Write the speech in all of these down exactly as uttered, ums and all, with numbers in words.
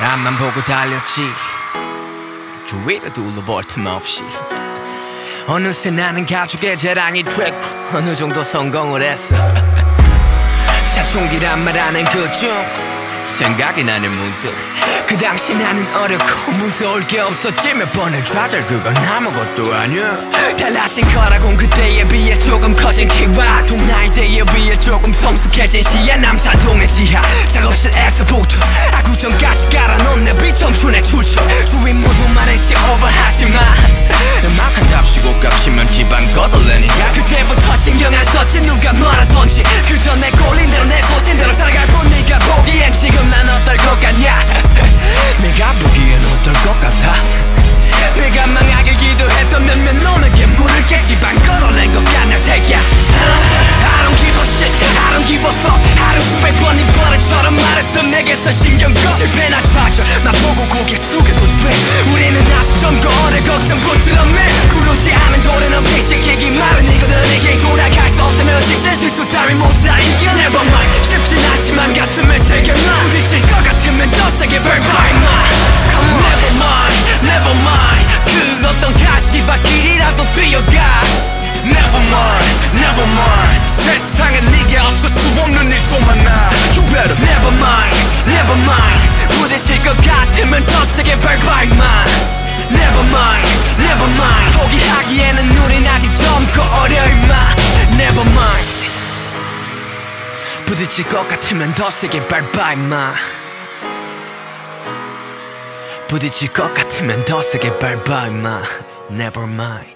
앞만 보고 달렸지 주위를 둘러볼 틈 없이 어느새 나는 가족의 자랑이 됐고 어느 정도 성공을 했어. 사춘기란 말 하는 그중 생각이 나는 문득 그 당시 나는 어렵고 무서울 게 없었지. 몇 번을 좌절 그건 아무것도 아니야. 달라진 거라곤 그때에 비해 조금 커진 키와 동나이대에 비해 조금 성숙해진 시야. 남산동의 지하 작업실에서부터 아구전까지 깔아놓은 내 비청춘의 출처. 주위 모두 말했지 오버하지마 음악한답시고 값이면 지방 거덜내니까 그때부터 신경 안 썼지 누가 뭐라던지. 그저 내 꼴린 대로 내 소신대로 살아갈 뿐 네가 보기엔 지금 난 어떨 것 같냐. 내가 보기엔 어떨 것 같아. 내가 망하길 기도했던 몇몇 놈에게 물을게 지방 거덜낸 것 같냐 새끼야. I don't give a shit, I don't give a fuck. 하루 수백 번이 버릇처럼 말했던 내게서 신경 꺼. 실패나 좌절 나보고 고개 숙여도 돼. 우리는 아직 젊고 어려 걱정 부끄럽네. 구르지 않은 도래는 피식이기 마련이거든. 이게 돌아갈 수 없다면 진짜 실수 따위 모두 다 이겨. Never mind 쉽진 않지만 가슴을 새겨놔. 부딪힐 것 같으면 더 세게 밟아 임마. Come on Never mind, never mind 그 어떤 가시밭길이라도 뛰어가. Never mind, never mind 세상에 네게 어쩔 수 없는 일도 많아. You better Never mind, never mind 부딪힐 것 같으면 더 세게 밟아 임마. Never mind, never mind 포기하기에는 우린 아직 젊고 어려 임마. Never mind 부딪힐 것 같으면 더 세게 밟아 임마. 부딪힐 것 같으면 더 세게 밟아 임마. Never mind.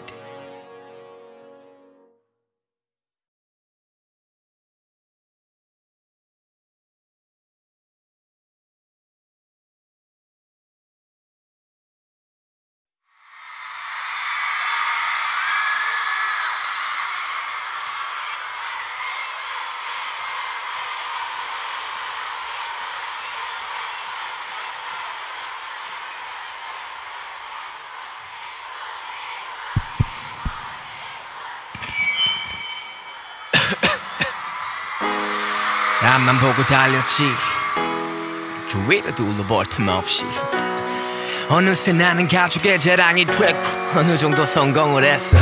앞만 보고 달렸지 주위를 둘러볼 틈 없이 어느새 나는 가족의 자랑이 됐고 어느 정도 성공을 했어.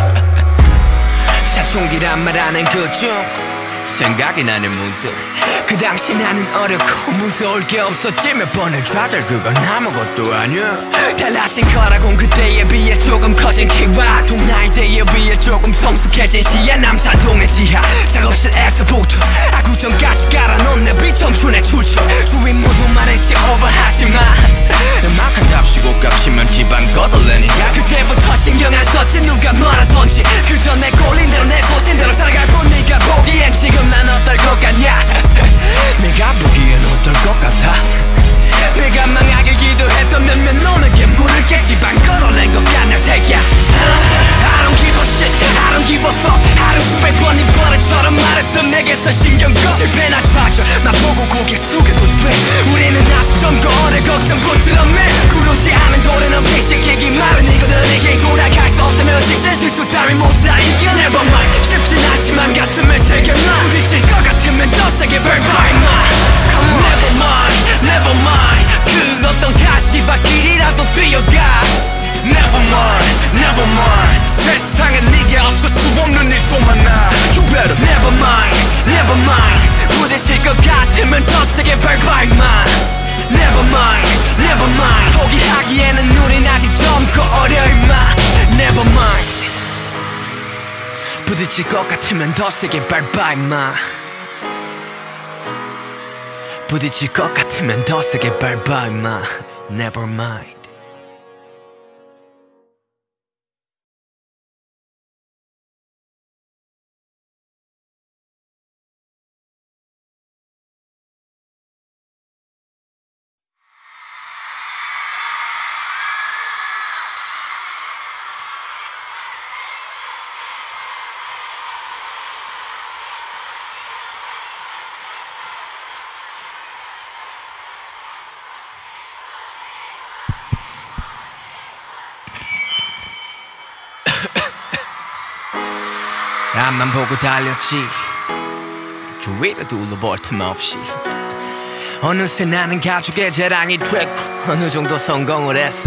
사춘기란 말 하는 그중 생각이 나는 문득 그 당시 나는 어렵고 무서울 게 없었지. 몇 번을 좌절 그건 아무것도 아니야. 달라진 거라곤 그때에 비해 조금 커진 키와 동나이대에 비해 조금 성숙해진 시야. 남산동의 지하 작업실에서부터 아구전까지 깔아놓은 내 비청춘의 출처. 주위 모두 말했지 오버하지마 음악한답시고 값이면 지방 거덜내니까 그때부터 신경 안 썼지 누가 뭐라던지. 그저 내 꼴린 대로 내 소신대로 살아갈 뿐 네가 보기엔 지금 난 어떨 것 같냐. 내가 보기엔 어떨 것 같아. 내가 망하길 기도했던 몇몇 놈에게 물을게 지방 거덜낸 것 같냐 새끼야. I don't give a shit, I don't give a fuck. 하루 수백 번이 버릇처럼 말했던 내게서 신경 꺼. 실패나 좌절 나보고 고개 숙여도 돼. 우리는 아직 젊고 어려 걱정 부끄럽네. 구르지 않은 도래는 피식이기 마련이거든. 이게 돌아갈 수 없다면 진짜 실수 따위 모두 다 이겨. Never mind 쉽진 않지만 가슴을 새겨놔. 부딪힐 것 같으면 더 세게 밟아 임마. Come on Never mind, never mind 그 어떤 가시밭길이라도 뛰어가. Never mind, never mind 세상에 네게 어쩔 수 없는 일도 많아. You better Never mind, never mind 부딪힐 것 같으면 더 세게 밟아 임마. Never mind, never mind 포기하기에는 우린 아직 젊고 어려 임마. Never mind 부딪힐 것 같으면 더 세게 밟아 임마. 부딪힐 것 같으면 더 세게 밟아 임마. Never mind. 앞만 보고 달렸지 주위를 둘러볼 틈 없이 어느새 나는 가족의 자랑이 됐고 어느 정도 성공을 했어.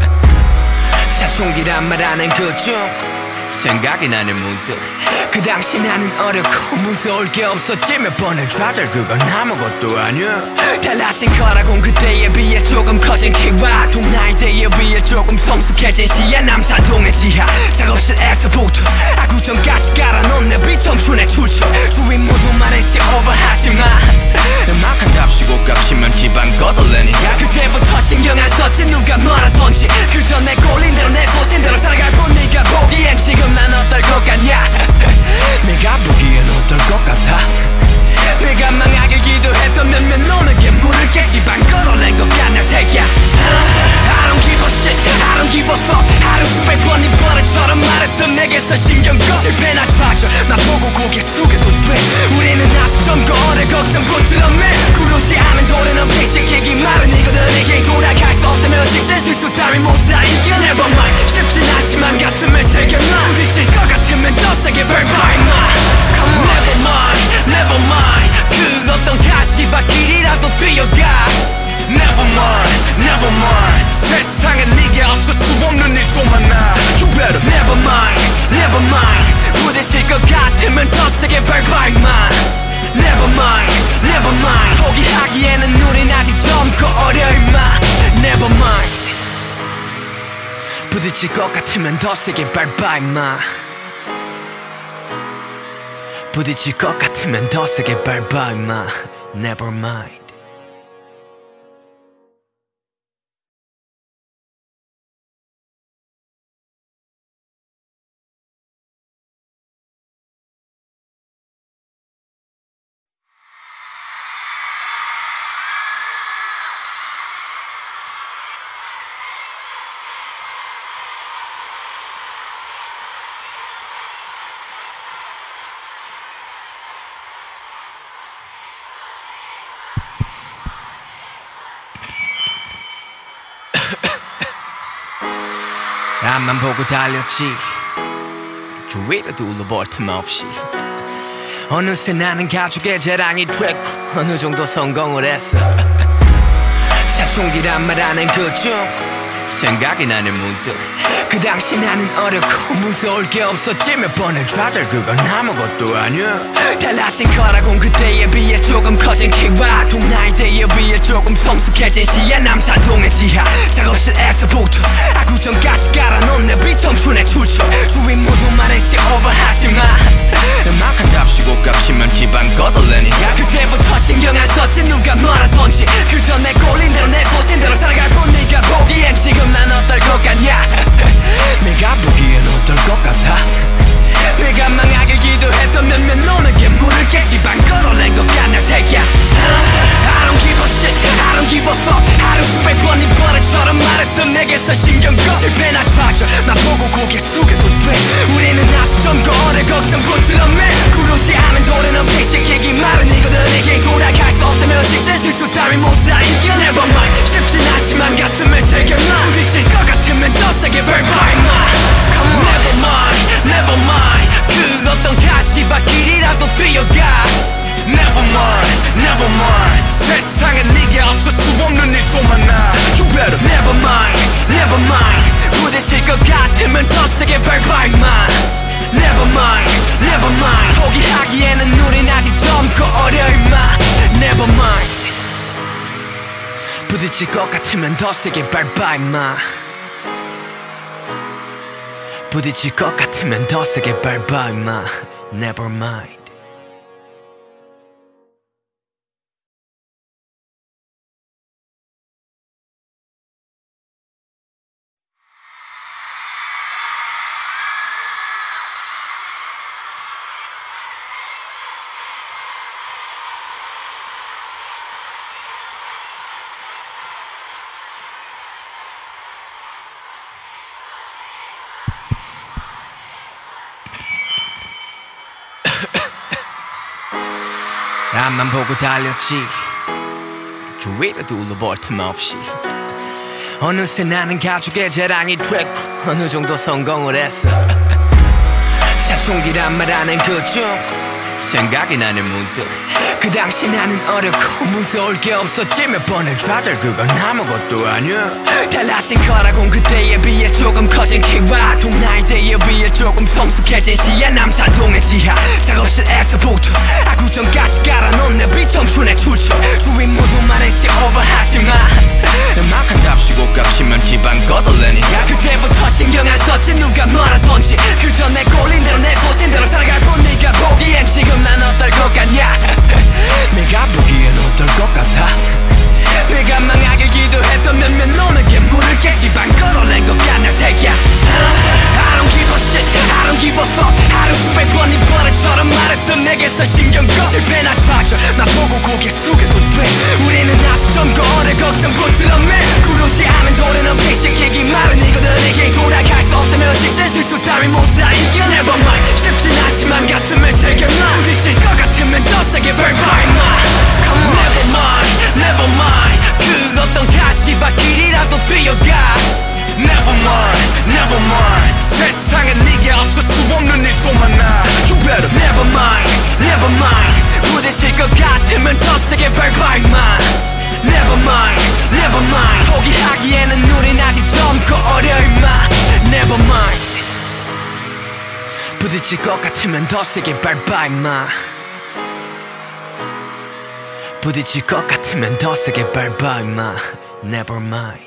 사춘기란 말 안 한 그중 생각이 나는 문득 그 당시 나는 어렵고 무서울 게 없었지. 몇 번을 좌절 그건 아무것도 아니야. 달라진 거라곤 그때에 비해 조금 커진 키와 동나이대에 비해 조금 성숙해진 시야. 남산동의 지하 작업실에서부터 아구전까지 깔아놓은 내 비청춘의 출처. 주위 모두 말했지 오버하지마. 음악한 값이고 값이면 집안 거덜내니까 그때부터 신경 안 썼지 누가 뭐라던지. 그저 내 꼴린 대로 내 소신대로 살아갈 뿐 네가 보기엔 지금 난 어떨 것 같냐. 내가 보기엔 어떨 것 같아. 내가 망하길 기도했던 몇몇 놈에게 물을게. 집안 거덜낸 것 같냐 새끼야. I don't give a shit, I don't give a fuck. 하루 수백 번이 버릇처럼 말했던 내게서 신경 꺼. 실패나 좌절 나보고 고개 숙여도 돼. 우리는 아직 젊고 어려 걱정 부드럽네. 구르지 않은 도래는 피식이기 마련이거든. 이게 돌아갈 수 없다면 진짜 실수 따위 모두 다 이겨. Never mind 쉽진 않지만 가슴에 새겨놔. 부딪힐 것 같으면 더 세게 밟아 임마. Come on. Never mind, never mind 그 어떤 가시밭길이라도 뛰어가. Never mind, never mind 세상에 네게 어쩔 수 없는 일도 많아. You better Never mind, never mind 부딪힐 것 같으면 더 세게 밟아 임마. Never mind, never mind 포기하기에는 우린 아직 젊고 어려 임마. Never mind 부딪힐 것 같으면 더 세게 밟아 임마. 부딪힐 것 같으면 더 세게 밟아 임마. Never mind. 앞만 보고 달렸지 주위를 둘러볼 틈 없이. 어느새 나는 가족의 자랑이 됐고 어느 정도 성공을 했어. 사춘기란 말 안 한 그중 생각이 나는 문득 그 당시 나는 어렵고 무서울 게 없었지. 몇 번을 좌절 그건 아무것도 아니야. 달라진 거라곤 그때에 비해 조금 커진 키와 동나이대에 비해 조금 성숙해진 시야. 남산동의 지하 작업실에서부터 아구전까지 깔아놓은 내 비청춘의 출처. 주위 모두 말했지 오버하지마. 음악한 값이고 값이면 집안 거덜내니까 그때부터 신경 안 썼지 누가 뭐라던지. 그저 내 꼴린 대로 내 소신대로 살아갈 뿐 네가 보기엔 지금 난 어떨 것 같냐. 내가 보기엔 어떨 것 같아. 내가 망하길 기도했던 몇몇 놈에게 물을게. 집안 거덜낸 것 같냐 새끼야. I don't give a shit, I don't give a fuck. 하루 수백 번이 버릇처럼 말했던 내게서 신경 꺼. 실패나 좌절 나보고 고개 숙여도 돼. 우리는 아직 젊고 어려 걱정 부드럽네. 구르지 않은 도래는 피식이기 마련이거든. 이게 돌아갈 수 없다면 진짜 실수 따위 모두 다 이겨. Never mind 쉽진 않지만 가슴에 새겨놔. 부딪힐 것 같으면 더 세게 밟아 임마. Come on. Never mind, never mind 그 어떤 가시밭길이라도 뛰어가. Never mind, never mind 세상에 네게 어쩔 수 없는 일도 많아. You better Never mind, never mind 부딪힐 것 같으면 더 세게 밟아 임마. Never mind, never mind 포기하기에는 우린 아직 젊고 어려 임마. Never mind 부딪힐 것 같으면 더 세게 밟아 임마. 부딪힐 것 같으면 더 세게 밟아 임마. Never mind. 앞만 보고 달렸지 주위를 둘러볼 틈 없이. 어느새 나는 가족의 자랑이 됐고 어느 정도 성공을 했어. 사춘기란 말 안 한 그중 생각이 나네 문득. 그 당시 나는 어렵고 무서울 게 없었지. 몇 번을 좌절 그건 아무것도 아니야. 달라진 거라곤 그때에 비해 조금 커진 키와 동나이 때에 비해 조금 성숙해진 시야. 남산동의 지하 작업실에서부터 아구전까지 깔아놓은 내 비청춘의 출처. 주인 모두 말했지 오버하지마. 음악한답시고 값이면 집안 거덜내니까 그때부터 신경 안 썼지 누가 뭐라던지. 그저 내 꼴린 대로 내 소신대로 살아갈 뿐. 네가 보기엔 지금 난 어떨 것 같냐. 내가 보기엔 어떨 것 같아. 내가 망하길 기도했던 몇몇 놈에게 물을게. 집안 거덜낸 것 같냐 새끼야. I don't give a shit, I don't give a fuck. 하루 수백 번이 버릇처럼 말했던 내게서 신경 꺼. 실패나 좌절 나보고 고개 숙여도 돼. 우리는 아직 젊고 어려 걱정 부끄러움에 구르지 않은 도래는 피식이기 마련이거든. 내게 돌아갈 수 없다면 진짜 실수 따위 모두 다 이겨. Never mind 쉽진 않지만 가슴에 새겨놔. 부딪힐 것 같으면 더 세게 밟아 임마. Come on. Never mind, never mind 그 어떤 가시밭길이라도 뛰어가. Never mind, never mind 세상에 네게 어쩔 수 없는 일도 많아. You better Never mind, never mind 부딪힐 것 같으면 더 세게 밟아 임마. Never mind, never mind 포기하기에는 우린 아직 젊고 어려 임마. Never mind 부딪힐 것 같으면 더 세게 밟아 임마. 부딪힐 것 같으면 더 세게 밟아 임마. Never mind.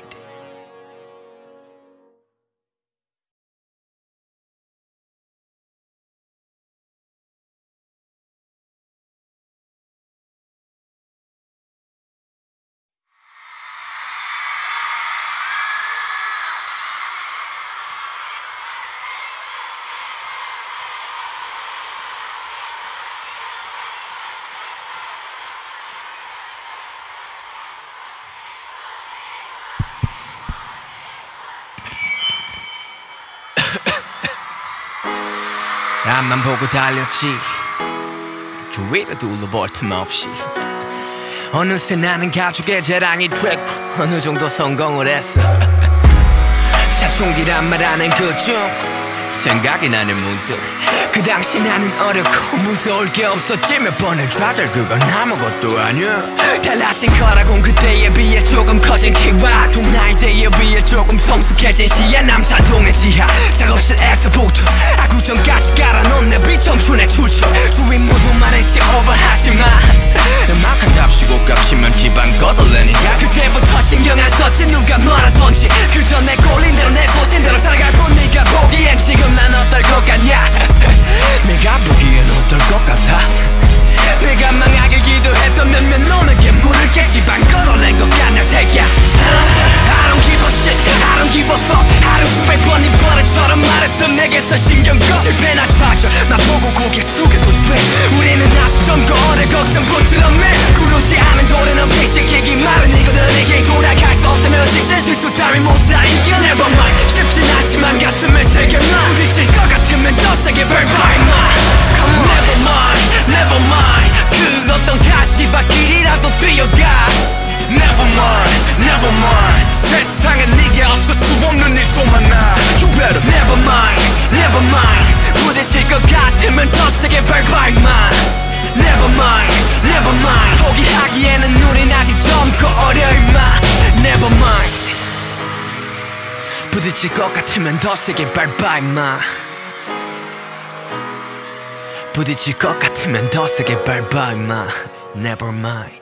앞만 보고 달렸지 주위를 둘러볼 틈 없이. 어느새 나는 가족의 자랑이 됐고 어느 정도 성공을 했어. 사춘기란 말 하는 그중 생각이 나네 문득. 그 당시 나는 어렵고 무서울 게 없었지. 몇 번을 좌절 그건 아무것도 아니야. 달라진 거라곤 그때에 비해 조금 커진 키와 동나이 때에 비해 조금 성숙해진 시야. 남산동의 지하 작업실에서부터 아구전까지 깔아놓은 내 비청춘의 출처. 주인 모두 말했지 오버하지마. 음악한답시고 값이면 집안 거덜내니까 그때부터 신경 안 썼지 누가 뭐라던지. 그저 내 꼴린 대로 내 소신대로 살아갈 뿐. 네가 보기엔 지금 난 어떨 것 같냐. 내가 보기엔 어떨 것 같아. 내가 망하길 기도했던 몇몇 놈에게 물을게. 집안 거덜낸 것 같냐 새끼야. I don't give a shit, I don't give a fuck. 하루 수백 번이 버릇처럼 말했던 내게서 신경 꺼. 실패나 좌절 나보고 고개 숙여도 돼. 우리는 아직 젊고 어려 걱정 부끄러움에 구르지 않은 도래는 피식이기 마련이거든. 내게 돌아갈 수 없다면 진짜 실수 따위 모두 다 이겨. Never mind 쉽진 않지만 가슴에 새겨놔. 부딪힐 것 같으면 더 세게 밟아 임마. Come on. Never mind, never mind 그 어떤 가시밭길이라도 뛰어가. Never mind, never mind 세상에 네게 어쩔 수 없는 일도 많아. You better Never mind, never mind 부딪힐 것 같으면 더 세게 밟아 임마. Never mind, never mind 포기하기에는 우린 아직 젊고 어려 임마. Never mind 부딪힐 것 같으면 더 세게 밟아 임마. 부딪힐 것 같으면 더 세게 밟아 임마. Never mind.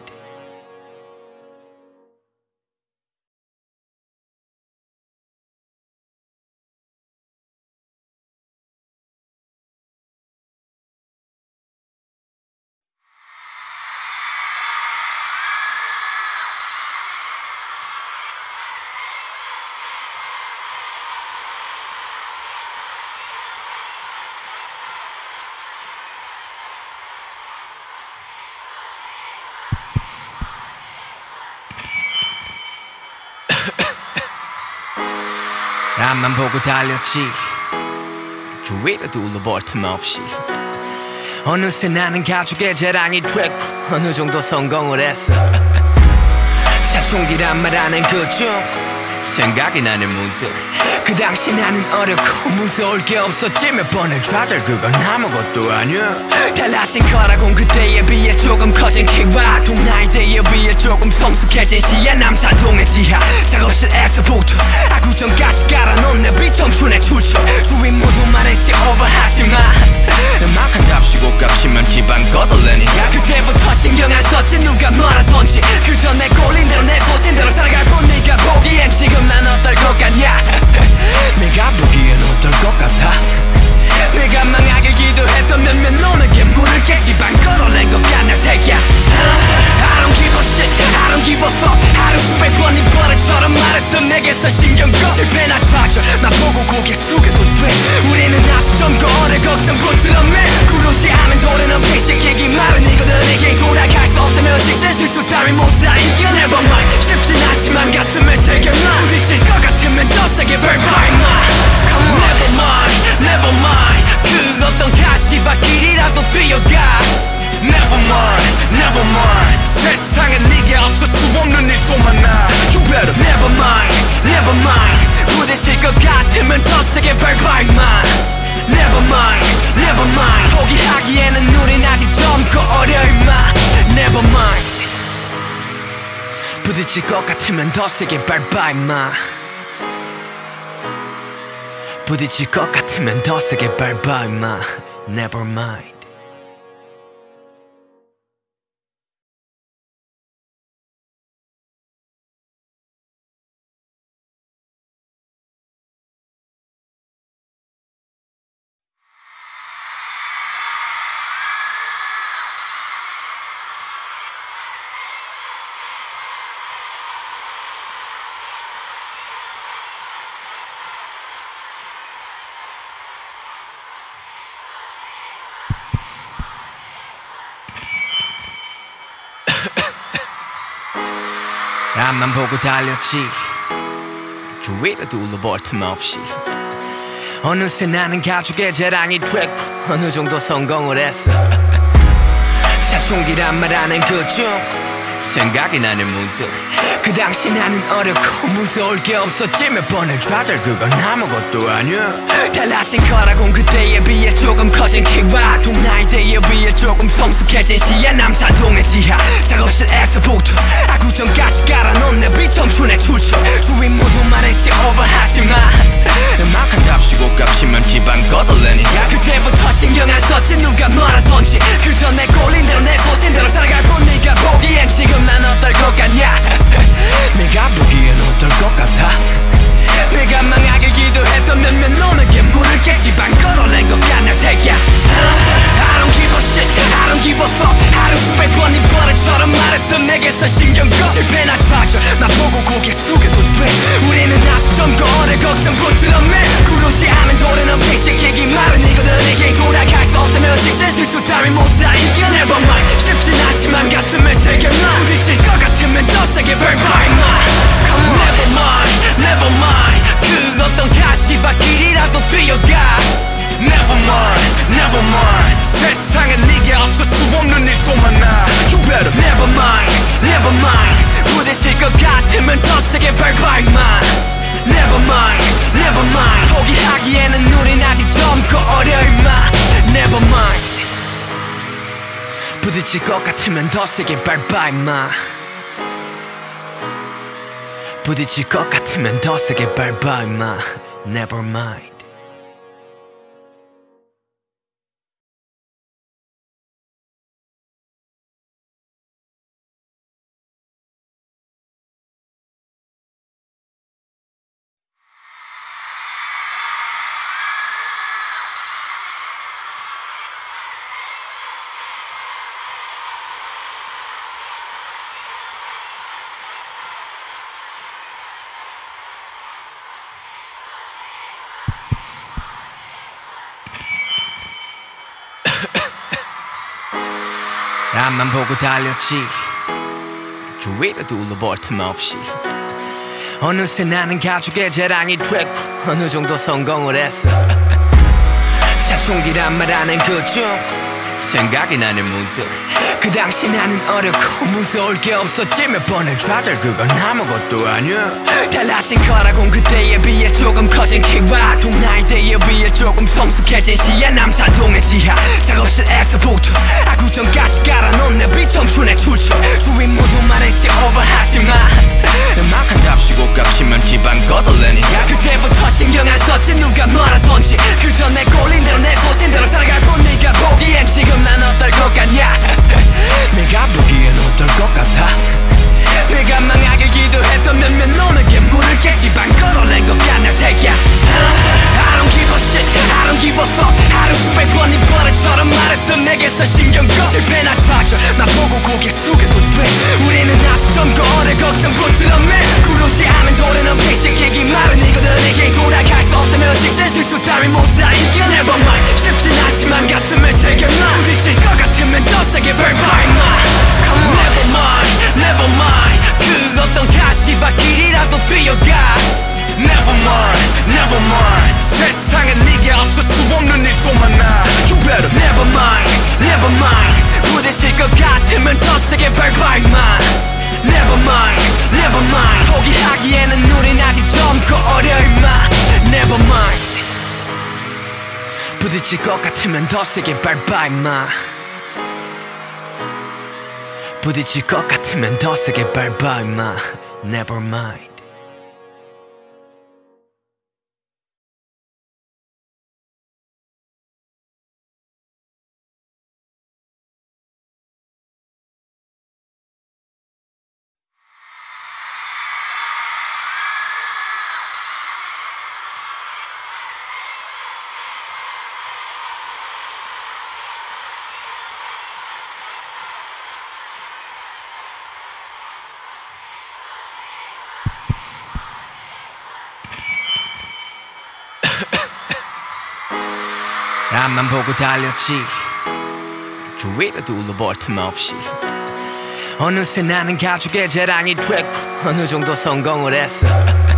앞만 보고 달렸지 주위를 둘러볼 틈 없이. 어느새 나는 가족의 자랑이 됐고 어느 정도 성공을 했어. 사춘기란 말 하는 그중 생각이 나네 문득. 그 당시 나는 어렵고 무서울 게 없었지. 몇 번을 좌절 그건 아무것도 아니야. 달라진 거라곤 그때에 비해 조금 커진 키와 동나이대에 비해 조금 성숙해진 시야. 남산동의 지하 작업실에서부터 아구전까지 깔아놓은 내 비청춘의 출처. 주위 모두 말했지 오버하지마. 음악한 값이고 값이면 집안 거덜내니까 그때부터 신경 안 썼지 누가 뭐라던지. 그저 내 꼴린 대로 내 소신대로 살아갈 뿐. 네가 보기엔 지금 난 어떨 것 같냐. 내가 보기엔 어떨 것 같아. 내가 망하길 기도했던 몇몇 놈에게 물을게. 집안 거덜낸 것 같냐 새끼야. I don't give a shit, I don't give a fuck. 하루 수백 번이 버릇처럼 말했던 내게서 신경 꺼. 실패나 좌절 나보고 고개 숙여도 돼. 우리는 아직 젊고 어려 걱정 부끄러움에 구르지 않은 도래는 피식이기 마련이거든. 이게 돌아갈 수 없다면 진짜 실수 따위 모두 다 이겨. Never mind 쉽진 않지만 가슴에 새겨놔. 부딪힐 것 같으면 더 세게 밟아마. Come on. Never mind, never mind 그 어떤 가시밭길이라도 뛰어가. Never mind, never mind 세상에 네게 어쩔 수 없는 일도 많아. You better Never mind, never mind 부딪힐 것 같으면 더 세게 밟아 임마. Never mind, never mind 포기하기에는 우린 아직 젊고 어려 임마. Never mind 부딪힐 것 같으면 더 세게 밟아 임마. 부딪힐 것 같으면 더 세게 밟아 임마. Never mind. 앞만 보고 달렸지 주위를 둘러볼 틈 없이. 어느새 나는 가족의 자랑이 됐고 어느 정도 성공을 했어. 사춘기란 말 안 한 그중 생각이 나네 문득. 그 당시 나는 어렵고 무서울 게 없었지. 몇 번을 좌절 그건 아무것도 아니야. 달라진 거라곤 그때에 비해 조금 커진 키와 동나이대에 비해 조금 성숙해진 시야. 남산동의 지하 작업실에서부터 아구전까지 깔아놓은 내 비청춘의 출처. 주위 모두 말했지 오버하지마. 음악한 값이고 값이면 집안 거덜내니까 그때부터 신경 안 썼지 누가 뭐라던지. 그저 내 꼴린 대로 내 소신대로 살아갈 뿐. 네가 보기엔 지금 난 어떨 것 같냐. 내가 보기엔 어떨 것 같아. 내가 망하길 기도했던 몇몇 놈에게 물을게. 집안 거덜낸 것 같냐 새끼야. I don't give a shit, I don't give a fuck. 하루 수백 번이 버릇처럼 말했던 내게서 신경 꺼. 실패나 좌절 나보고 고개 숙여도 돼. 우리는 아직 젊고 어려 걱정 부끄러움에 구르지 않은 도래는 피식이기 마련이거든. 이게 돌아갈 수 없다면 진짜 실수 따위 모두 다 이겨. Never mind 쉽진 않지만 가슴에 새겨놔. 부딪힐 것 같으면 더 세게 밟아 임마. Never mind, never mind 그 어떤 가시밭길이라도 뛰어가. Never mind, never mind 세상에 네게 어쩔 수 없는 일도 많아. You better Never mind, never mind 부딪힐 것 같으면 더 세게 밟아 임마. Never mind, never mind 포기하기에는 우린 아직 젊고 어려 임마. Never mind 부딪힐 것 같으면 더 세게 밟아 임마. 부딪힐 것 같으면 더 세게 밟아 임마. Never mind. 앞만 보고 달렸지 주위를 둘러볼 틈 없이. 어느새 나는 가족의 자랑이 됐고 어느 정도 성공을 했어. 사춘기란 말 안 한 그중 생각이 나네 문득. 그 당시 나는 어렵고 무서울 게 없었지. 몇 번을 좌절 그건 아무것도 아니야. 달라진 거라곤 그때에 비해 조금 커진 키와 동나이 때에 비해 조금 성숙해진 시야. 남산동의 지하 작업실에서부터 아구전까지 깔아놓은 내 비청춘의 출처. 주위 모두 말했지 오버하지마. 음악한답시고 값이면 지방 거덜내니까. 그때부터 신경 안 썼지 누가 뭐라던지. 그저 내 꼴린 대로 내 소신대로 살아갈 뿐. 네가 보기엔 지금 난 어떨 것 같냐. 내가 보기엔 어떨 것 같아. 내가 망하길 기도했던 몇몇 놈에게 물을 깨 지방 거덜낸 것 같냐 새끼야. I don't give a shit, I don't give a fuck. 하루 수백 번이 버릇처럼 말했던 내게서 신경 꺼. 실패나 좌절 나보고 고개 숙여도 돼. 우리는 아직 젊고 어려 걱정 부끄러움에 구르지 않은 도래는 픽시키기 마련이거든. 내게 돌아갈 수 없다면 직진 실수 따위 모두 다 이겨. Never mind 쉽진 않지만 가슴에 새겨놔. 부딪힐 것 같으면 더 세게 밟아 임마. Come on Never mind, never mind 그 어떤 가시밭길이라도 뛰어가. Never mind, never mind 세상엔 네게 어쩔 수 없는 일도 많아. You better Never mind, never mind 부딪힐 것 같으면 더 세게 밟아 임마. Never mind, never mind 포기하기에는 우린 아직 젊고 어려 임마. Never mind 부딪힐 것 같으면 더 세게 밟아 임마. 부딪힐 것 같으면 더 세게 밟아 임마. Never mind. 앞만 보고 달렸지. 주위를 둘러볼 틈 없이. 어느새 나는 가족의 자랑이 됐고 어느 정도 성공을 했어.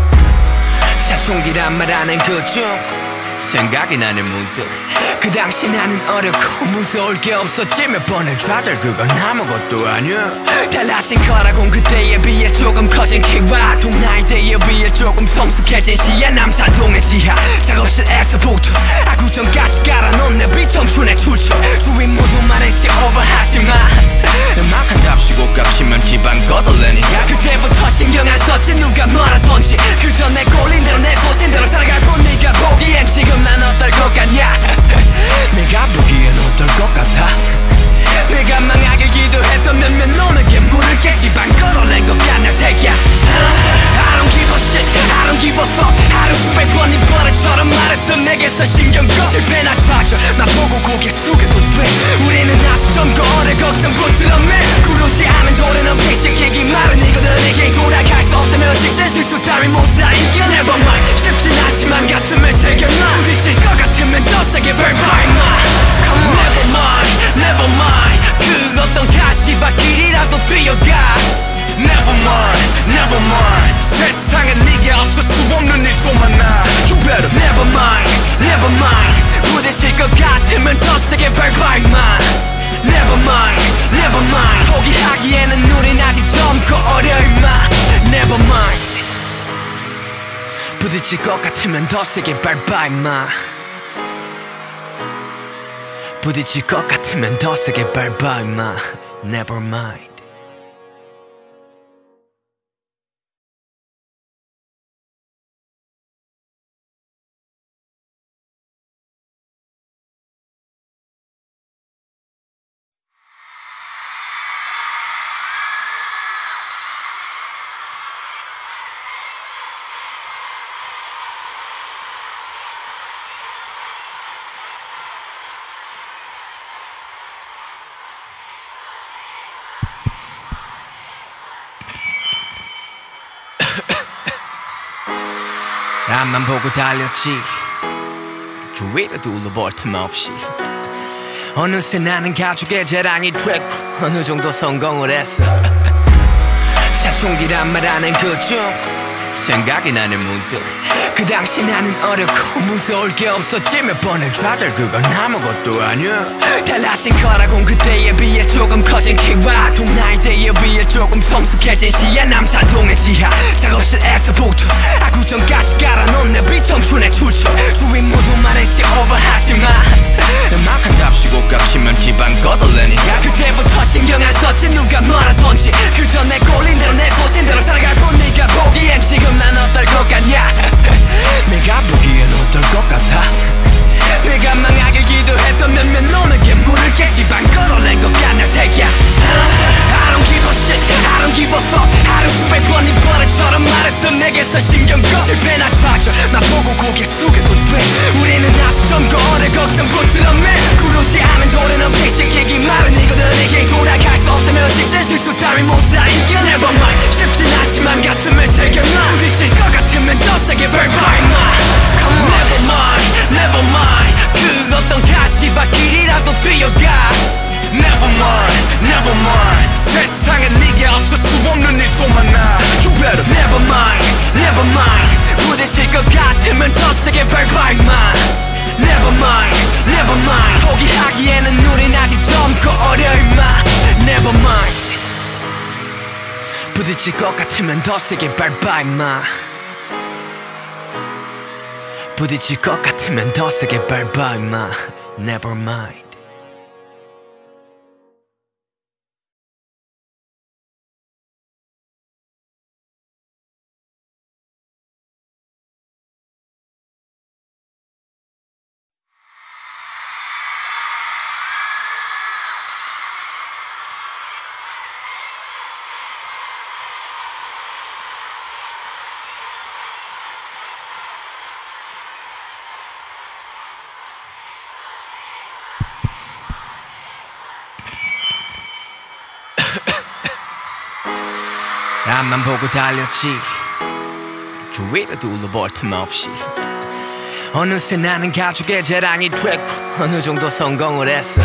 사춘기란 말 하는 그중 생각이 나네 문득. 그 당시 나는 어렵고 무서울 게 없었지. 몇 번을 좌절 그건 아무것도 아니야. 달라진 거라곤 그때에 비해 조금 커진 키와 동나이 때에 비해 조금 성숙해진 시야. 남산동의 지하 작업실에서부터 아구전까지 깔아놓은 내 비청춘의 출처. 주위 모두 말했지 오버하지마. 음악한답시고 값이면 지방 거덜내니까. 그때부터 신경 안 썼지 누가 뭐라던지. 그저 내 꼴린 대로 내 소신대로 살아갈 뿐. 네가 보기엔 지금 난 어떨 것 같냐. 내가 보기엔 어떨 것 같아. 내가 망하길 기도했던 몇몇 놈에게 물을 깨 지방 거덜낸 것 같냐 새끼야. I don't give a shit, I don't give a fuck. 하루 수백 번이 버릇처럼 말했던 내게서 신경 꺼. 실패나 좌절 나보고 고개 숙여도 돼. 우리는 아직 젊고 어려 걱정 부끄러움에 구르지 않은 도래는 픽시키기 마련이거든. 내게 돌아갈 수 없다면 직진 실수 따위 모두 다 이겨. Never mind 쉽진 않지만 가슴에 새겨놔. 부딪힐 것 같으면 더 세게 밟아 임마. Come on Never mind, never mind 그 어떤 가시밭길이라도 뛰어가. Never mind, never mind 세상엔 네게 어쩔 수 없는 일도 많아. You better Never mind, never mind 부딪힐 것 같으면 더 세게 밟아 임마. Never mind, never mind 포기하기에는 우린 아직 젊고 어려 임마. Never mind 부딪힐 것 같으면 더 세게 밟아 임마. 부딪힐 것 같으면 더 세게 밟아 임마. Never mind. 앞만 보고 달렸지. 주위를 둘러볼 틈 없이. 어느새 나는 가족의 자랑이 됐고 어느 정도 성공을 했어. 사춘기란 말 하는 그중 생각이 나네 문득. 그 당시 나는 어렵고 무서울 게 없었지 몇 번을 좌절 그건 아무것도 아니야 달라진 거라곤 그때에 비해 조금 커진 키와 동나이대에 비해 조금 성숙해진 시야 남산동의 지하 작업실에서부터 아구전까지 깔아놓은 내 비청춘의 출처 주위 모두 말했지 오버하지마 음악한 값이고 값이면 집안 거덜내니까 그때부터 신경 안 썼지 누가 뭐라던지 그저 내 꼴린 대로 내 소신대로 살아갈 뿐 네가 보기엔 지금 난 어떨 것 같냐 내가 보기엔 어떨 것 같아 내가 망하길 기도했던 몇몇 놈에게 물을게 집안 거덜낸 것 같냐 새끼야 I don't give a shit, I don't give a fuck 하루 수백 번이 버릇처럼 말했던 내게서 신경 꺼 실패나 좌절 나보고 고개 숙여도 돼 우리는 아직 젊고 어려 걱정 부끄러움에 구르지 않은 도래는 픽시키기 마련이거든 내게 돌아갈 수 없다면 진짜 실수 따위 모두 다 이겨 Never mind 쉽진 않지만 가슴에 새겨놔 부딪힐 것 같으면 더 세게 밟아 임마 Never mind, never mind 그 어떤 가시밭길이라도 뛰어가 Never mind, never mind 세상에 네게 어쩔 수 없는 일도 많아 You better Never mind, never mind 부딪힐 것 같으면 더 세게 밟아 임마 Never mind, never mind 포기하기에는 우린 아직 젊고 어려 임마 Never mind 부딪힐 것 같으면 더 세게 밟아 임마 부딪힐 것 같으면 더 세게 밟아 임마 Never mind 앞만 보고 달렸지 주위를 둘러볼 틈 없이 어느새 나는 가족의 자랑이 됐고 어느 정도 성공을 했어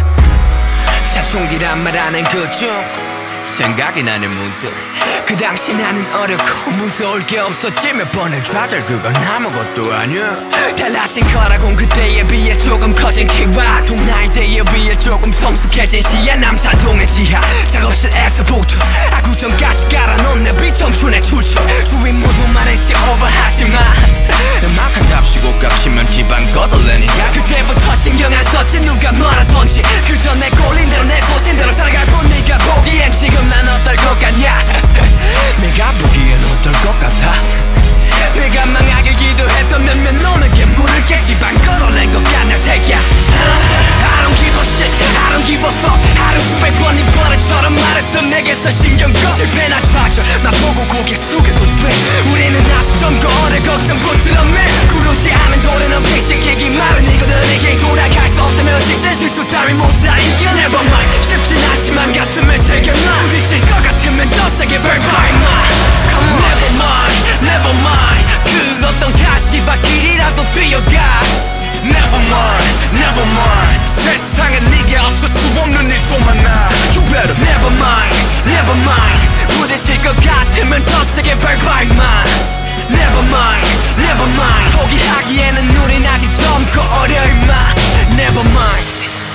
사춘기란 말 하는 그중 생각이 나는 문득 그 당시 나는 어렵고 무서울 게 없었지 몇 번을 좌절 그건 아무것도 아니야 달라진 거라곤 그때에 비해 조금 커진 키와 동나이대에 비해 조금 성숙해진 시야 남산동의 지하 작업실에서부터 아구전까지 깔아놓은 내 비청춘의 출처 주위 모두 말했지 오버하지마 음악한 값이고 값이면 집안 거덜내니까 그때부터 신경 안 썼지 누가 뭐라던지 그저 내 꼴린 대로 내 소신대로 살아갈 뿐 네가 보기엔 지금 난 어떨 것 같냐 내가 보기엔 어떨 것 같아 내가 망하길 기도했던 몇몇 놈에게 물을게 집안 거덜낸 것 같냐 새끼야 I don't give a shit, I don't give a fuck 하루 수백 번이 버릇처럼 말했던 내게서 신경 꺼 실패나 좌절 나보고 고개 숙여도 돼 우리는 아직 젊고 어려 걱정 부끄러움에 구르지 않은 도래는 픽시키기 마련이거든 내게 돌아갈 수 없다면 진짜 실수 따위 모두 다 이겨 Never mind 쉽진 않지만 가슴에 새겨놔 부딪힐 것 같으면 더 세게 밟아 임마 Never mind, never mind 그 어떤 가시밭길이라도 뛰어가 Never mind, never mind 세상에 네게 어쩔 수 없는 일도 많아 You better Never mind, never mind 부딪힐 것 같으면 더 세게 밟아 임마 Never mind, never mind 포기하기에는 우린 아직 젊고 어려 임마 Never mind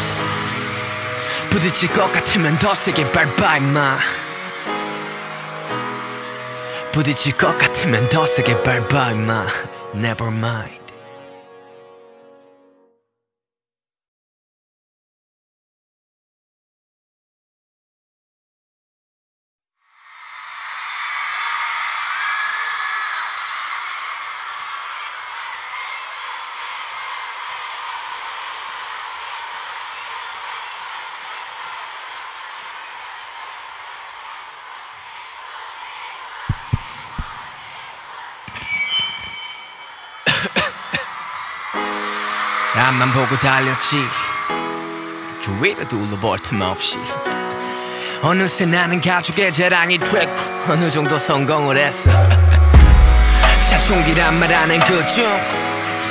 부딪힐 것 같으면 더 세게 밟아 임마 부딪힐 것 같으면 더 세게 밟아 임마 Never mind 앞만 보고 달렸지 주위를 둘러볼 틈 없이 어느새 나는 가족의 자랑이 됐고 어느 정도 성공을 했어 사춘기란 말 하는 그중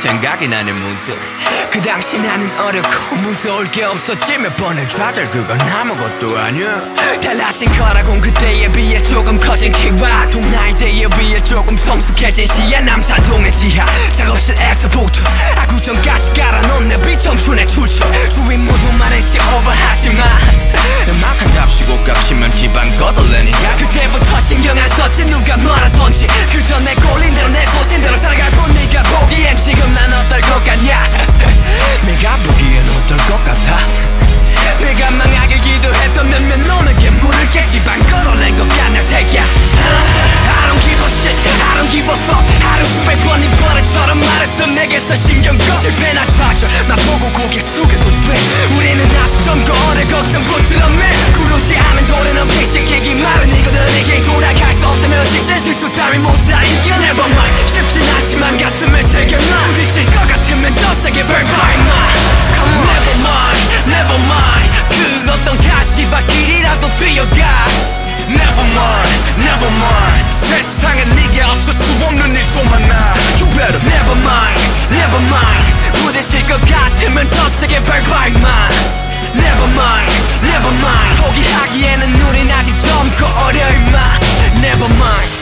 생각이 나는 문득 그 당시 나는 어렵고 무서울 게 없었지 몇 번을 좌절 그건 아무것도 아니야 달라진 거라곤 그때에 비해 조금 커진 키와 동나이대에 비해 조금 성숙해진 시야 남산동의 지하 작업실에서부터 아구전까지 깔아놓은 내 비청춘의 출처 주위 모두 말했지 오버하지마 음악한답시고 값이면 집안 거덜내니까 그때부터 신경 안 썼지 누가 뭐라던지 그저 내 꼴린 대로 내 소신대로 살아갈 뿐 네가 보기엔 지금 난 어떨 것 같냐 내가 보기엔 어떨 것 같아 내가 망하길 기도했던 몇몇 놈에게 물을게 집안 거덜낸 것 같냐 새끼야 I don't give a shit, I don't give a fuck 하루 수백 번이 버릇처럼 말했던 내게서 신경 꺼 실패나 좌절 나보고 고개 숙여도 돼 우리는 아직 젊고 어려 걱정 부끄러움에 구르지 않은 도래는 피식이기 마련이거든 내게 돌아갈 수 없다면 진짜 실수 따위 모두 다 이겨 Never mind 쉽진 않지만 가슴을 새겨놔 부딪힐 것 같으면 더 세게 밟아 임마 Come on Never mind, never mind 그 어떤 가시밭길이라도 뛰어가 Never mind, never mind 세상에 네게 어쩔 수 없는 일도 많아 You better Never mind, never mind 부딪힐 것 같으면 더 세게 밟아 임마 Never mind, never mind 포기하기에는 우린 아직 젊고 어려 임마 Never mind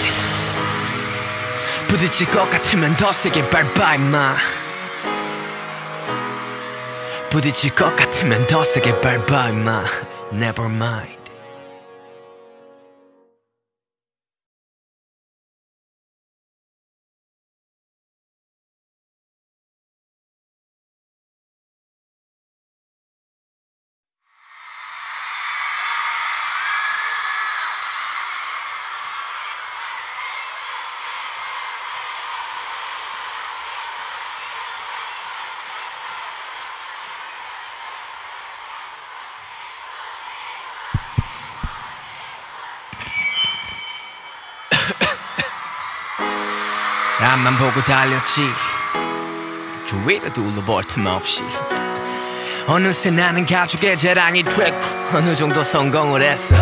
부딪힐 것 같으면 더 세게 밟아 임마 부딪힐 것 같으면 더 세게 밟아 임마 Never mind 앞만 보고 달렸지 주위를 둘러볼 틈 없이 어느새 나는 가족의 자랑이 됐고 어느 정도 성공을 했어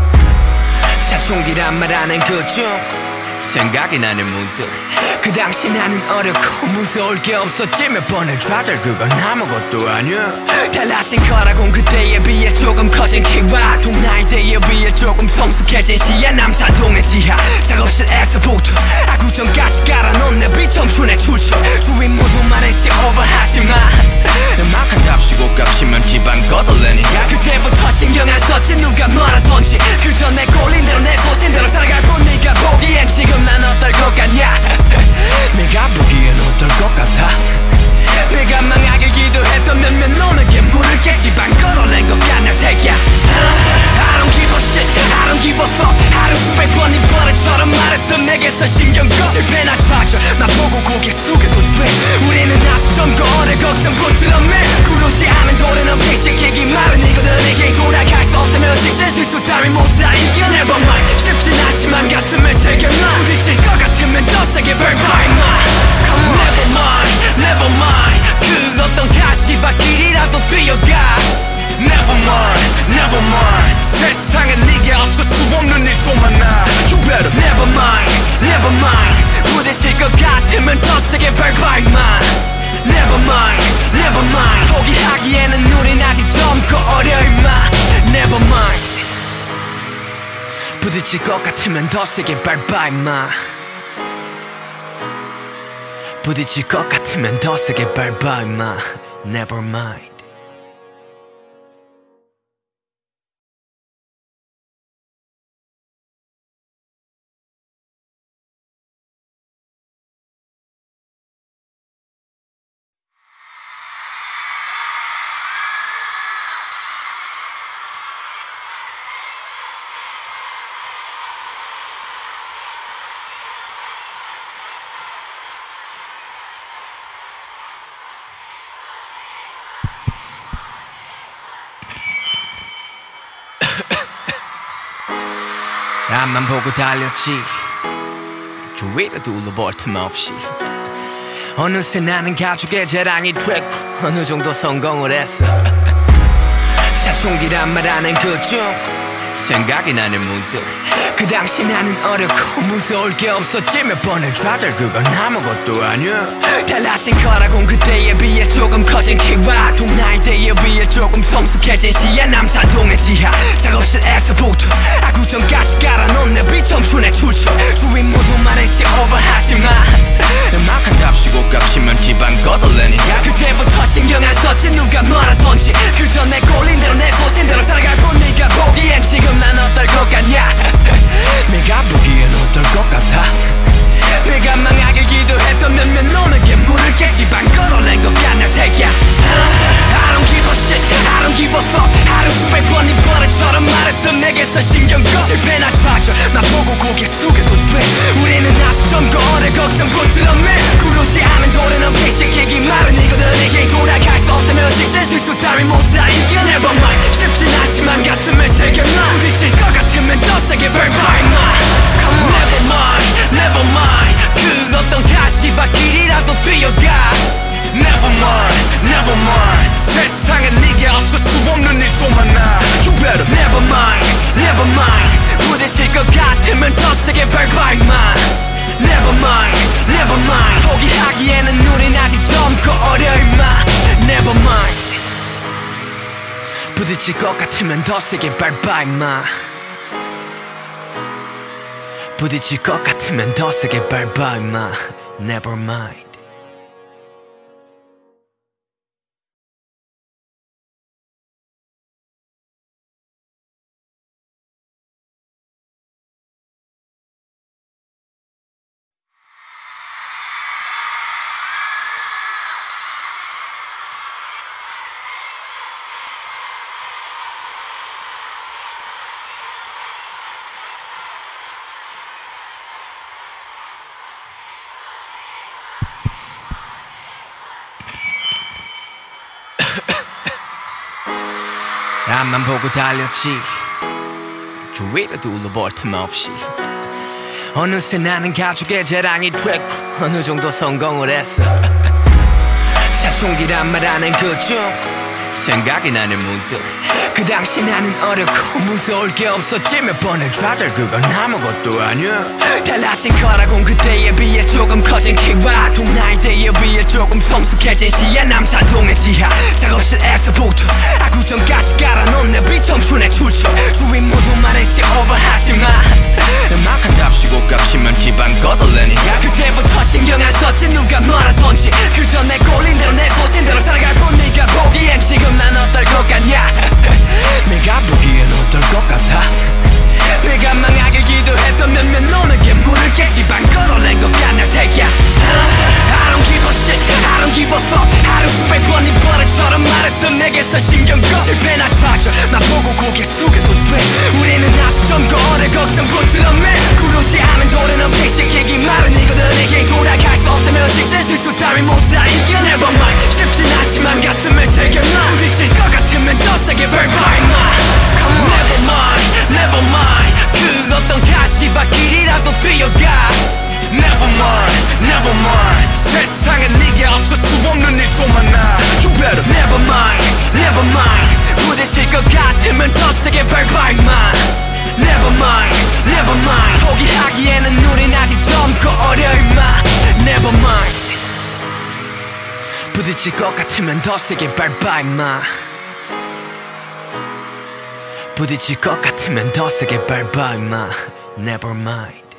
사춘기란 말 안 한 그중 생각이 나는 문득 그 당시 나는 어렵고 무서울 게 없었지 몇 번을 좌절 그건 아무것도 아니야 달라진 거라곤 그때에 비해 조금 커진 키와 동나이대에 비해 조금 성숙해진 시야 남산동의 지하 작업실에서부터 아구전까지 깔아놓은 내 비청춘의 출처 주위 모두 말했지 오버하지마 음악한답시고 값이면 집안 거덜내니까 그때부터 신경 안 썼지 누가 뭐라던지 그저 내 꼴린 대로 내 소신대로 살아갈 뿐 네가 보기엔 지금 난 어떨 것 같냐 내가 보기엔 어떨 것 같아 내가 망하길 기도했던 몇몇 놈에게 물을게 집안 거덜낸 것 같냐 새끼야 I don't give a shit, I don't give a fuck 하루 수백 번이 버릇처럼 말했던 내게서 신경 꺼 실패나 좌절 나보고 고개 숙여도 돼 우리는 아직 젊고 어려 걱정 부끄러움에 구르지 않은 도래는 피식이기 마련이거든 내게 돌아갈 수 없다면 진짜 실수 따위 모두 다 이겨 Never mind 쉽진 않지만 가슴을 새겨놔 부딪힐 것 같으면 더 세게 밟아 임마 Come on Never mind, never mind 그 어떤 가시밭길이라도 뛰어가 Never mind, never mind 세상에 네게 어쩔 수 없는 일도 많아 You better Never mind, never mind 부딪힐 것 같으면 더 세게 밟아 임마 Never mind, never mind 포기하기에는 우린 아직 젊고 어려 임마 Never mind 부딪힐 것 같으면 더 세게 밟아 임마 부딪힐 것 같으면 더 세게 밟아 임마 Never mind 앞만 보고 달렸지 주위를 둘러볼 틈 없이 어느새 나는 가족의 자랑이 됐고 어느 정도 성공을 했어 사춘기란 말 안 한 그중 생각이 나네 문득. 그 당시 나는 어렵고 무서울 게 없었지. 몇 번을 좌절 그건 아무것도 아니야. 달라진 거라곤 그때에 비해 조금 커진 키와 동나이대에 비해 조금 성숙해진 시야. 남산동의 지하 작업실에서부터 아구전까지 깔아놓은 내 비청춘의 출처. 주위 모두 말했지 오버하지마. 음악한 값이고 값이면 집안 거덜내니까 그때부터 신경 안 썼지 누가 뭐라던지. 그저 내 꼴린 대로 내 소신대로 살아갈 뿐. 네가 보기엔 지금 난 어떨 것 같냐. 내가 보기엔 어떨 것 같아. 내가 망하길 기도했던 몇몇 놈에게 물을게. 집안 거덜낸 것 같냐 새끼야. I don't give a shit, I don't give a fuck. 하루 수백 번이 버릇처럼 말했던 내게서 신경 꺼. 실패나 좌절 나보고 고개 숙여도 돼. 우리는 아직 젊고 어려 걱정 부끄러움에 구르지 않은 도래는 피식이기 마련이거든. 이게 돌아갈 수 없다면 진짜 실수 따위 모두 다 이겨. Never mind 쉽진 않지만 가슴에 새겨놔. 부딪힐 것 같으면 더 세게 밟아 임마. Come on. Never mind, never mind 그 어떤 가시밭길이라도 뛰어가. Never mind, never mind 세상에 네게 어쩔 수 없는 일도 많아. You better Never mind, never mind 부딪힐 것 같으면 더 세게 밟아 임마. Never mind, never mind 포기하기에는 우린 아직 젊고 어려 임마. Never mind 부딪힐 것 같으면 더 세게 밟아 임마. 부딪힐 것 같으면 더 세게 밟아 임마. Never mind. 앞만 보고 달렸지 주위를 둘러볼 틈 없이. 어느새 나는 가족의 자랑이 됐고 어느 정도 성공을 했어. 사춘기란 말 안 한 그중 생각이 나네 문득. 그 당시 나는 어렵고 무서울 게 없었지. 몇 번을 좌절 그건 아무것도 아니야. 달라진 거라곤 그때에 비해 조금 커진 키와 동나이대에 비해 조금 성숙해진 시야. 남산동의 지하 작업실에서부터 아구전까지 깔아놓은 내 비청춘의 출처. 주위 모두 말했지 오버하지마. 음악한 값이고 값이면 집안 거덜내니까 그때부터 신경 안 썼지 누가 뭐라던지. 그저 내 꼴린 대로 내 소신대로 살아갈 뿐. 네가 보기엔 지금 난 어떨 것 같냐. 내가 보기엔 어떨 것 같아. 내가 망하길 기도했던 몇몇 놈에게 물을게. 집안 거덜낸 것 같냐 새끼야. I don't give a shit, I don't give a fuck. 하루 수백 번이 버릇처럼 말했던 내게서 신경 꺼. 실패나 좌절 나보고 고개 숙여도 돼. 우리는 아직 젊고 어려 걱정 부끄러움에 구르지 않은 도래는 피식이기 마련이거든. 이게 돌아갈 수 없다면 진짜 실수 따위 모두 다 이겨. Never mind 쉽진 않지만 가슴에 새겨놔. 부딪힐 것 같으면 더 세게 밟아 임마. Come on. Never mind, never mind 그 어떤 가시밭길이라도 뛰어가. Never mind, never mind 세상에 네게 어쩔 수 없는 일도 많아. You better Never mind, never mind 부딪힐 것 같으면 더 세게 밟아 임마. Never mind, never mind 포기하기에는 우린 아직 젊고 어려 임마. Never mind 부딪힐 것 같으면 더 세게 밟아 임마. 부딪힐 것 같으면 더 세게 밟아 임마. Never mind.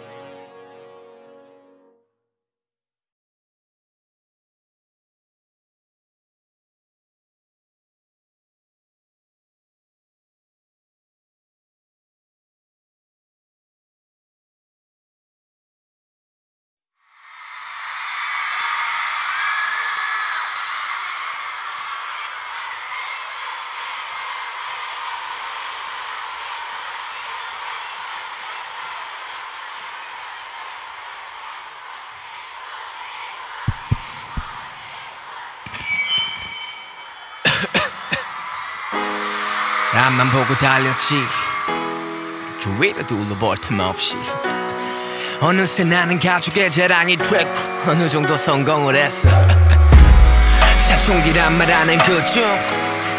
앞만 보고 달렸지 주위를 둘러볼 틈 없이. 어느새 나는 가족의 자랑이 됐고 어느 정도 성공을 했어. 사춘기란 말 안 한 그중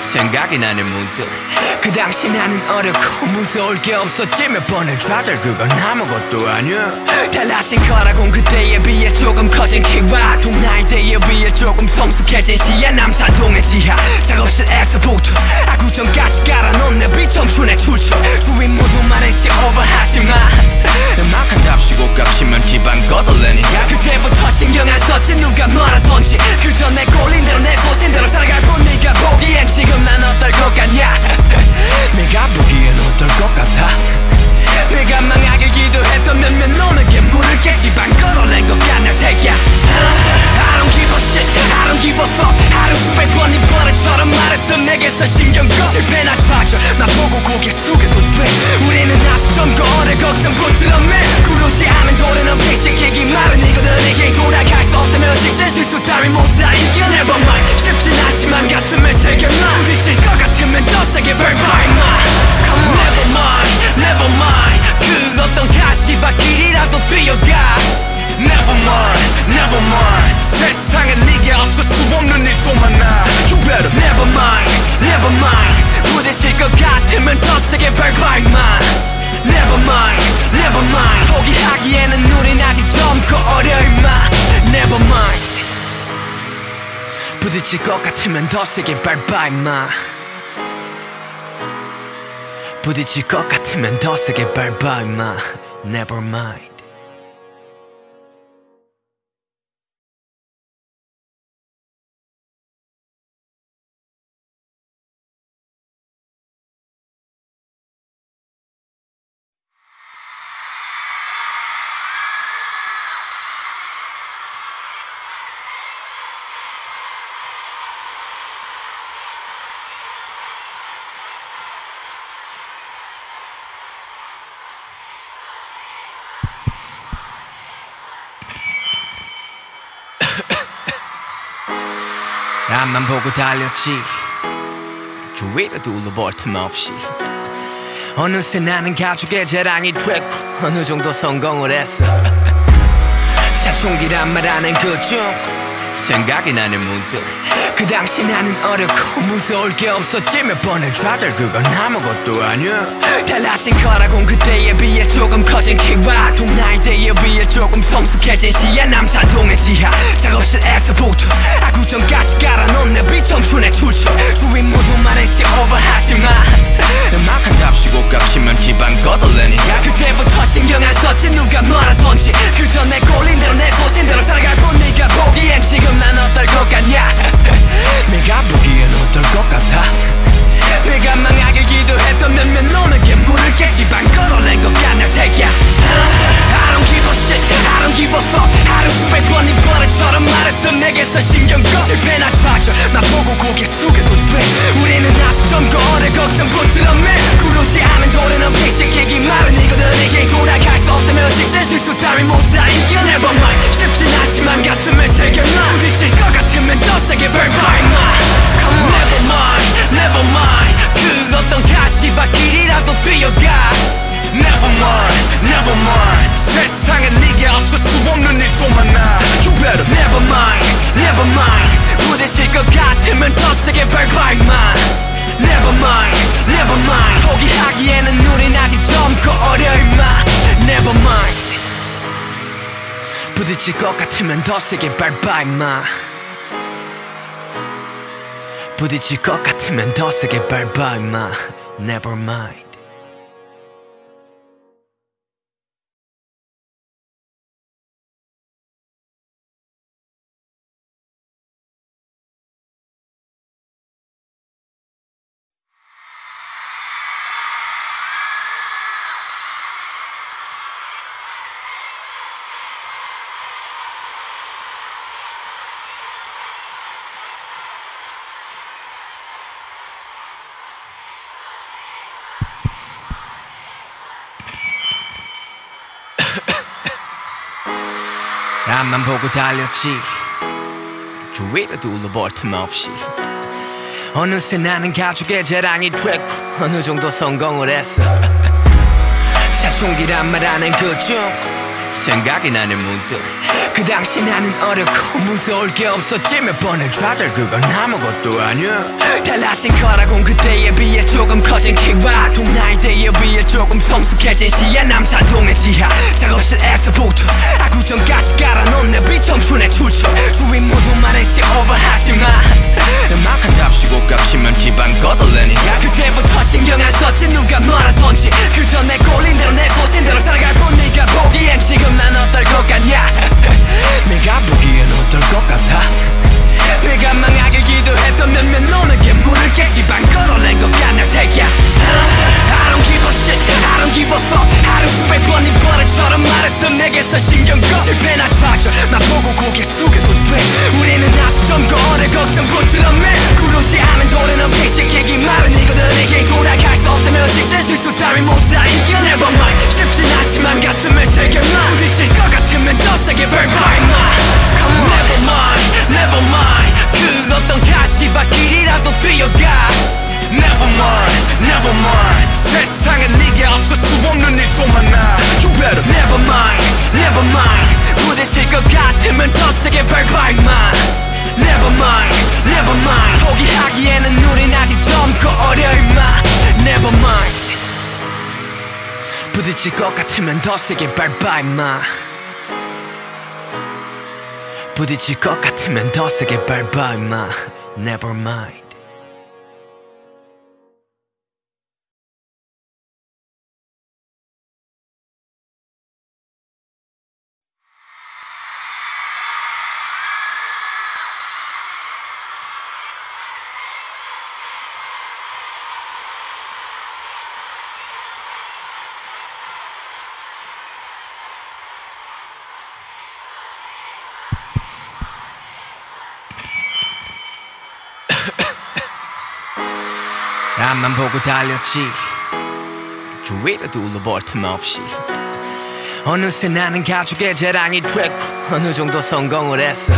생각이 나네 문득. 그 당시 나는 어렵고 무서울 게 없었지. 몇 번을 좌절 그건 아무것도 아니야. 달라진 거라곤 그때에 비해 조금 커진 키와 동나이대에 비해 조금 성숙해진 시야. 남산동의 지하 작업실에서부터 아구전까지 깔아놓은 내 비청춘의 출처. 주위 모두 말했지 오버하지마. 음악한 답시고 값이면 집안 거덜내니까. 그때부터 신경 안 썼지 누가 뭐라던지. 그저 내 꼴린 대로 내 소신대로 살아갈 뿐. 네가 보기엔 지금 난 어떨 것 같냐. 내가 보기엔 어떨 것 같아. 내가 망하길 기도했던 몇몇 놈에게 물을 깨 집안 거덜낸 것 같냐 새끼야. I don't give a shit, I don't give a fuck. 하루 수백 번 이 버릇처럼 말했던 내게서 신경 꺼. 실패나 좌절 나보고 고개 숙여도 돼. 우리는 아직 젊고 어려 걱정 붙들어매. 구르지 않은 도래는 픽시키기 마련이거든. 이게 돌아갈 수 없다면 직진 실수 따위 모두 다 이겨. Never mind 쉽진 않지만 가슴에 새겨놔. 부딪힐 것 같으면 더 세게 밟아 임마. Come on. Never mind, never mind. 그 어떤 가시밭길이라도 뛰어가. Never mind, never mind. 세상엔 네게 어쩔 수 없는 일도 많아. You better Never mind, never mind. 부딪힐 것 같으면 더 세게 밟아 임마. Never mind, never mind. 포기하기에는 우린 아직 젊고 어려 임마. Never mind. 부딪힐 것 같으면 더 세게 밟아 임마. 부딪힐 것 같으면 더 세게 밟아 임마. Never mind. 앞만 보고 달렸지. 주위를 둘러볼 틈 없이. 어느새 나는 가족의 자랑이 됐고 어느 정도 성공을 했어. 사춘기란 말 안 한 그중 생각이 나네 문득. 그 당시 나는 어렵고 무서울 게 없었지. 몇 번을 좌절 그건 아무것도 아니야. 달라진 거라곤 그때에 비해 조금 커진 키와 동나이대에 비해 조금 성숙해진 시야. 남산동의 지하 작업실에서부터 아구전까지 깔아놓은 내 비청춘의 출처. 주위 모두 말했지 오버하지마. 음악한 답시고 값이면 집안 거덜내니까. 그때부터 신경 안 썼지 누가 뭐라던지. 그저 내 꼴린 대로 내 소신대로 살아갈 뿐. 네가 보기엔 지금 난 어떨 것 같냐. 내가 보기엔 어떨 것 같아. 내가 망하길 기도했던 몇몇 놈에게 물을 깨 집안 거덜낸 것 같냐 새끼야. I don't give a shit, I don't give a fuck. 하루 수백 번 이 버릇처럼 말했던 내게서 신경 꺼. 실패나 좌절 나보고 고개 숙여도 돼. 우리는 아직 젊고 어려 걱정 붙들어매. 구르지 않은 도래는 픽시키기 마련이거든. 이게 돌아갈 수 없다면 직진 실수 따위 모두 다 이겨. Never mind 쉽진 않지만 가슴에 새겨놔. 부딪힐 것 같으면 더 세게 밟아 임마. Come on. Never mind, never mind. 그 어떤 가시밭길이라도 뛰어가. Never mind, never mind. 세상엔 네게 어쩔 수 없는 일도 많아. You better Never mind, never mind. 부딪힐 것 같으면 더 세게 밟아 임마. Never mind, never mind. 포기하기에는 우린 아직 젊고 어려 임마. Never mind. 부딪힐 것 같으면 더 세게 밟아 임마. 부딪힐 것 같으면 더 세게 밟아 임마. Never mind. 앞만 보고 달렸지. 주위를 둘러볼 틈 없이. 어느새 나는 가족의 자랑이 됐고 어느 정도 성공을 했어. 사춘기란 말 안 한 그중 생각이 나네 문득. 그 그 당시 나는 어렵고 무서울 게 없었지 몇 번을 좌절 그건 아무것도 아니야 달라진 거라곤 그때에 비해 조금 커진 키와 동나이대에 비해 조금 성숙해진 시야 남산동의 지하 작업실에서부터 아구전까지 깔아놓은 내 비청춘의 출처 주위 모두 말했지 오버하지마 음악한답시고 값이면 지방 거덜내니까 그때부터 신경 안 썼지 누가 뭐라던지 그저 내 꼴린 대로 내 소신대로 살아갈 뿐 네가 보기엔 지금 난 어떨 것 같냐 내가 보기엔 어떨 것 같아 내가 망하길 기도했던 몇몇 놈에게 물을게 지방 거덜낸 것 같냐 새끼야 I don't give a shit, I don't give a fuck 하루 수백 번이 버릇처럼 말했던 내게서 신경 꺼 실패나 좌절 나 보고 고개 숙여도 돼 우리는 아직 젊고 어려 걱정 부트럼해 구르지 않은 도래는 피식이기 마련이거든 이게 돌아갈 수 없다면 직진 실수 따위 모두 다 이겨 Never mind 쉽진 않지만 가슴을 세게 마 부딪힐 것 같으면 더 세게 밟아 임마 Come on Never mind, never mind 그 어떤 가시밭길이라도 뛰어가 Never mind, never mind 세상엔 네게 어쩔 수 없는 일도 많아 You better Never mind, never mind 부딪힐 것 같으면 더 세게 밟아 임마 Never mind, never mind 포기하기에는 우린 아직 젊고 어려 임마 Never mind 부딪힐 것 같으면 더 세게 밟아 임마 부딪힐 것 같으면 더 세게 밟아 임마 Never mind 앞만 보고 달렸지 주위를 둘러볼 틈 없이 어느새 나는 가족의 자랑이 됐고 어느 정도 성공을 했어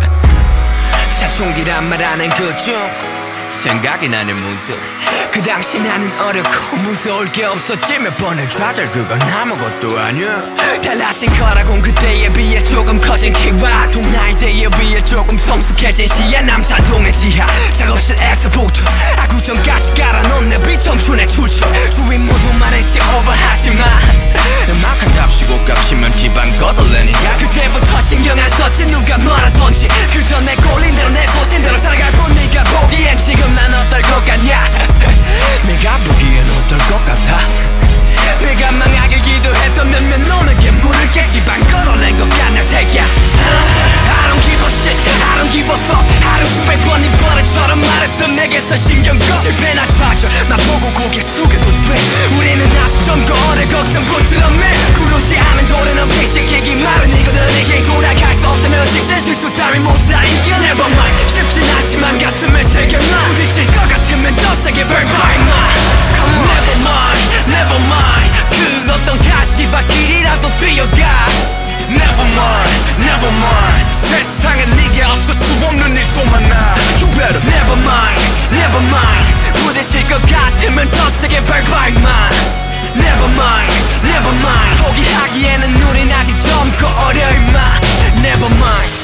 사춘기란 말 안 한 그중 생각이 나는 문득 그 당시 나는 어렵고 무서울 게 없었지 몇 번을 좌절 그건 아무것도 아니야 달라진 거라곤 그때에 비해 조금 커진 키와 동나이대에 비해 조금 성숙해진 시야 남산동의 지하 작업실에서부터 아구전까지 깔아놓은 내 비청춘의 출처 주위 모두 말했지 오버하지마 음악한답시고 값이면 지방 거덜내니까 그때부터 신경 안 썼지 누가 뭐라던지 그저 내 꼴린 대로 내 소신대로 살아갈 뿐 네가 보기엔 지금 난 어떨 것 같냐 내가 보기엔 어떨 것 같아 내가 망하길 기도했던 몇몇 놈에게 물을게 지방 거덜낸 것 같냐 새끼야 I don't give a shit, I don't give a fuck 하루 수백 번이 버릇처럼 말했던 내게서 신경 꺼 실패나 좌절 나 보고 고개 숙여도 돼 우리는 아직 젊고 어려 걱정 부트럼해 구르지 않은 도래는 피식이기 마련이거든 이게 돌아갈 수 없다면 직진 실수 따위 모두 다 이겨 Never mind 쉽진 않지만 가슴을 세게 마 부딪힐 것 같으면 더 세게 밟아 임마 Come on Never mind, never mind 그 어떤 가시밭길이라도 뛰어가 Never mind, never mind 세상엔 네게 어쩔 수 없는 일도 많아 You better Never mind, never mind 부딪힐 것 같으면 더 세게 밟아 임마 Never mind, never mind 포기하기에는 우린 아직 젊고 어려 임마 Never mind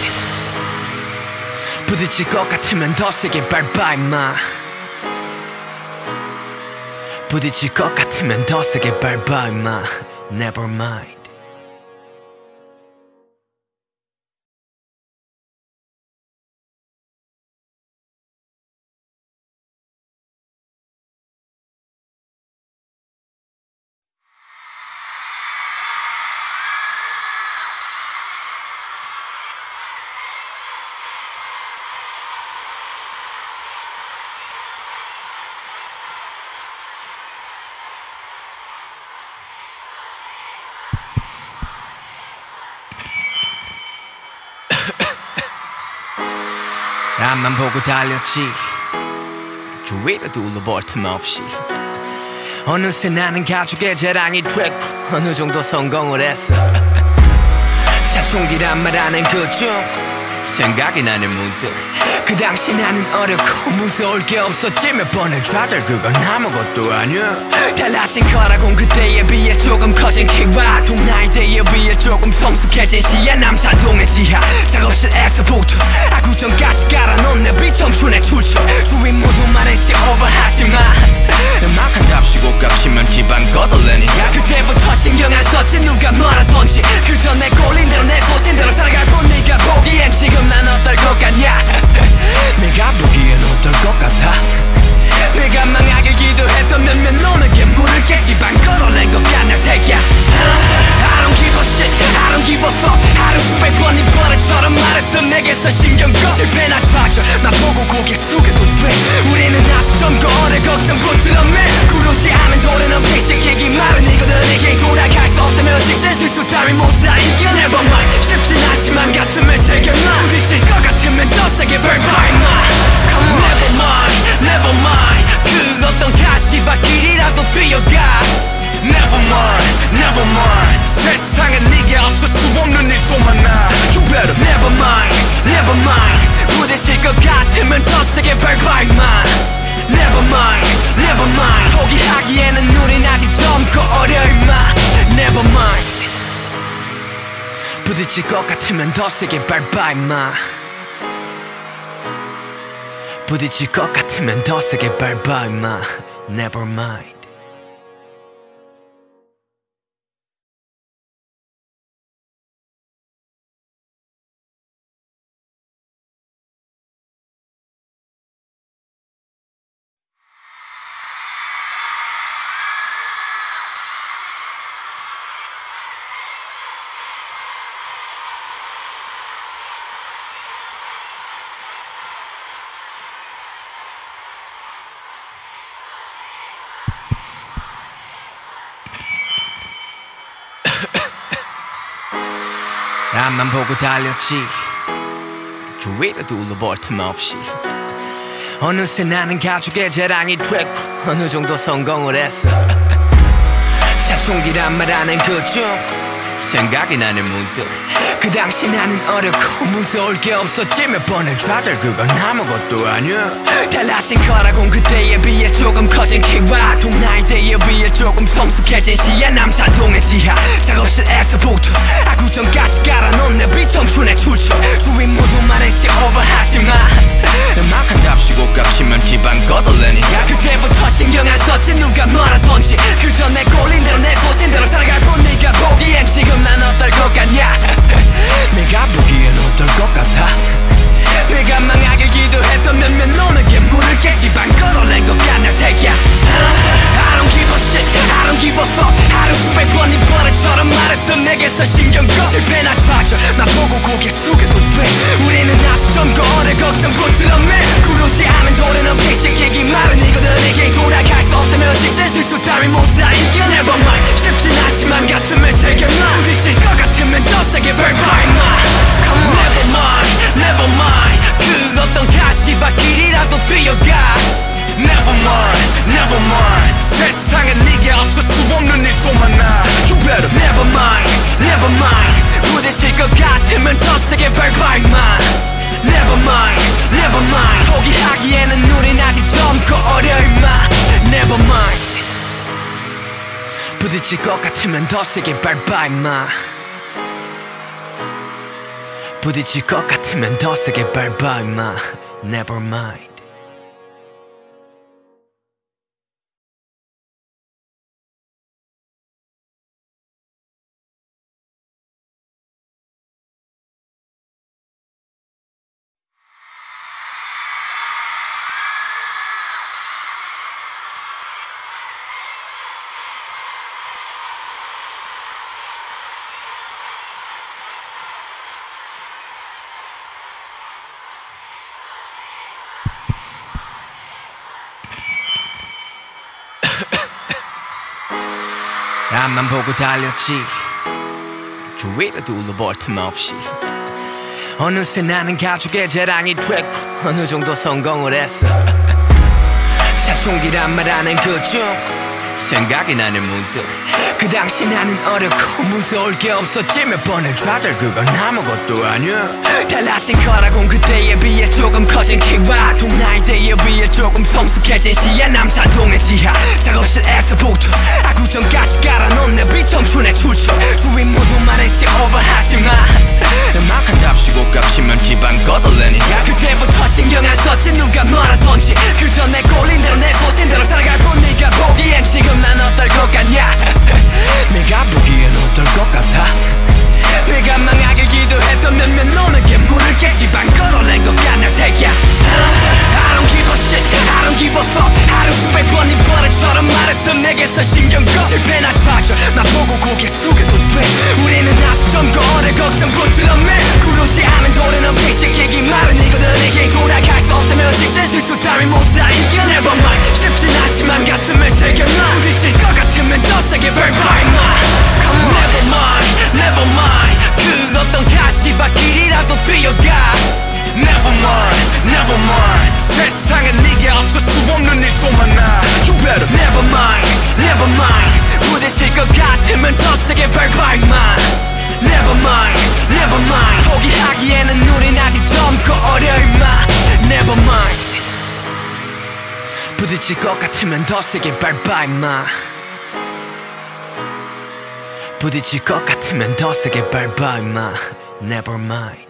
부딪힐 것 같으면 더 세게 밟아 임마 부딪힐 것 같으면 더 세게 밟아 임마 Never mind 앞만 보고 달렸지 주위를 둘러볼 틈 없이 어느새 나는 가족의 자랑이 됐고 어느 정도 성공을 했어 사춘기란 말 안 한 그중 생각이 나네 문득. 그 당시 나는 어렵고 무서울 게 없었지. 몇 번을 좌절 그건 아무것도 아니야. 달라진 거라곤 그때에 비해 조금 커진 키와 동나이대에 비해 조금 성숙해진 시야. 남산동의 지하 작업실에서부터 아구전까지 깔아놓은 내 비청춘의 출처. 주위 모두 말했지 오버하지마. 음악한답시고 값이면 집안 거덜내니까 그때부터 신경 안 썼지 누가 뭐라던지. 그저 내 꼴린 대로 내 소신대로 살아갈 뿐. 네가 보기엔 지금 난 어떨 것 같냐. 내가 보기엔 어떨 것 같아. 내가 망하길 기도했던 몇몇 놈에게 물을게. 집안 거덜낸 것 같냐 새끼야. I don't give a shit, I don't give a fuck. 하루 수백 번이 버릇처럼 말했던 내게서 신경 꺼. 실패나 좌절 나보고 고개 숙여도 돼. 우리는 아직 젊고 어려 걱정 부드럽네. 구르지 않은 도래는 픽시키기 마련이거든. 이게 돌아갈 수 없다면 직진 실수 따위 모두 다 이겨. Never mind 쉽진 않지만 가슴에 새겨놔. 부딪힐 것 같으면 더 세게 밟아 임마. Never mind, never mind 그 어떤 가시밭길이라도 뛰어가. Never mind, never mind 세상엔 네게 어쩔 수 없는 일도 많아. You better Never mind, never mind 부딪힐 것 같으면 더 세게 밟아 임마. Never mind, never mind 포기하기에는 우린 아직 젊고 어려 임마. Never mind 부딪힐 것 같으면 더 세게 밟아 임마. 부딪힐 것 같으면 더 세게 밟아 임마. Never mind. 앞만 보고 달렸지. 주위를 둘러볼 틈 없이. 어느새 나는 가족의 자랑이 됐고 어느 정도 성공을 했어. 사춘기란 말 안 한 그중 생각이 나네 문득. 그 당시 나는 어렵고 무서울 게 없었지. 몇 번을 좌절 그건 아무것도 아니야. 달라진 거라곤 그때에 비해 조금 커진 키와 동나이대에 비해 조금 성숙해진 시야. 남산동의 지하 작업실에서부터 아구전까지 깔아놓은 내 비청춘의 출처. 주위 모두 말했지 오버하지마. 음악한답시고 값이면 집안 거덜내니까 그때부터 신경 안 썼지 누가 뭐라던지. 그저 내 꼴린 대로 내 소신대로 살아갈 뿐. 네가 보기엔 지금 난 어떨 것 같냐. 내가 보기엔 어떨 것 같아. 내가 망하길 기도했던 몇몇 놈에게 물을게. 집안 거덜낸 것 같냐 새끼야. I don't give a shit, I don't give a fuck. 하루 수백 번이 버릇처럼 말했던 내게서 신경 꺼. 실패나 좌절 나보고 고개 숙여도 돼. 우리는 아직 젊고 어려 걱정 부드럽네. 구르지 않은 도래는 픽시키기 마련이거든. 이게 돌아갈 수 없다면 직진 실수 따위 모두 다 이겨. Never mind 쉽진 않지만 가슴에 새겨놔. 부딪힐 것 같으면 더 세게 밟아 임마. Never mind, never mind 그 어떤 가시밭길이라도 뛰어가. Never mind, never mind 세상엔 네게 어쩔 수 없는 일도 많아. You better Never mind, never mind 부딪힐 것 같으면 더 세게 밟아 임마. Never mind, never mind 포기하기에는 우린 아직 젊고 어려 임마. Never mind 부딪힐 것 같으면 더 세게 밟아 임마. 부딪힐 것 같으면 더 세게 밟아 임마. Never mind. 앞만 보고 달렸지. 주위를 둘러볼 틈 없이. 어느새 나는 가족의 자랑이 됐고 어느 정도 성공을 했어. 사춘기란 말 안 한 그중 생각이 나네 문득. 그 당시 나는 어렵고 무서울 게 없었지 몇 번을 좌절 그건 아무것도 아니야 달라진 거라곤 그때에 비해 조금 커진 키와 동나이대에 비해 조금 성숙해진 시야 남산동의 지하 작업실에서부터 아구전까지 깔아놓은 내 비청춘의 출처 주위 모두 말했지 오버하지마 음악한답시고 값이면 집안 거덜내니까 그때부터 신경 안 썼지 누가 뭐라던지 그저 내 꼴린 대로 내 소신대로 살아갈 뿐 네가 보기엔 지금 난 어떨 것 같냐 내가 보기엔 어떨 것 같아 내가 망하길 기도했던 몇몇 놈에게 물을게 집안 거덜낸 것 같냐 새끼야 I don't give a shit, I don't give a fuck 하루 수백 번이 버릇처럼 말했던 내게서 신경 꺼 실패나 좌절 나보고 고개 숙여도 돼 우리는 아직 젊고 어려 걱정 부드럽네 구르지 않은 도래는 픽시키기 마련이거든 이게 돌아갈 수 없다면 직진 실수 따위 모두 다 이겨 Never mind 쉽진 않지만 가슴에 새겨놔 부딪힐 것 같으면 더 세게 밟아 임마 Come on Never mind, never mind 그 어떤 가시밭길이라도 뛰어가 Never mind, never mind 세상에 네게 어쩔 수 없는 일도 많아 You better Never mind, never mind 부딪힐 것 같으면 더 세게 밟아 임마 Never mind, never mind 포기하기에는 우린 아직 젊고 어려 임마 Never mind 부딪힐 것 같으면 더 세게 밟아 임마 부딪힐 것 같으면 더 세게 밟아 임마 Never mind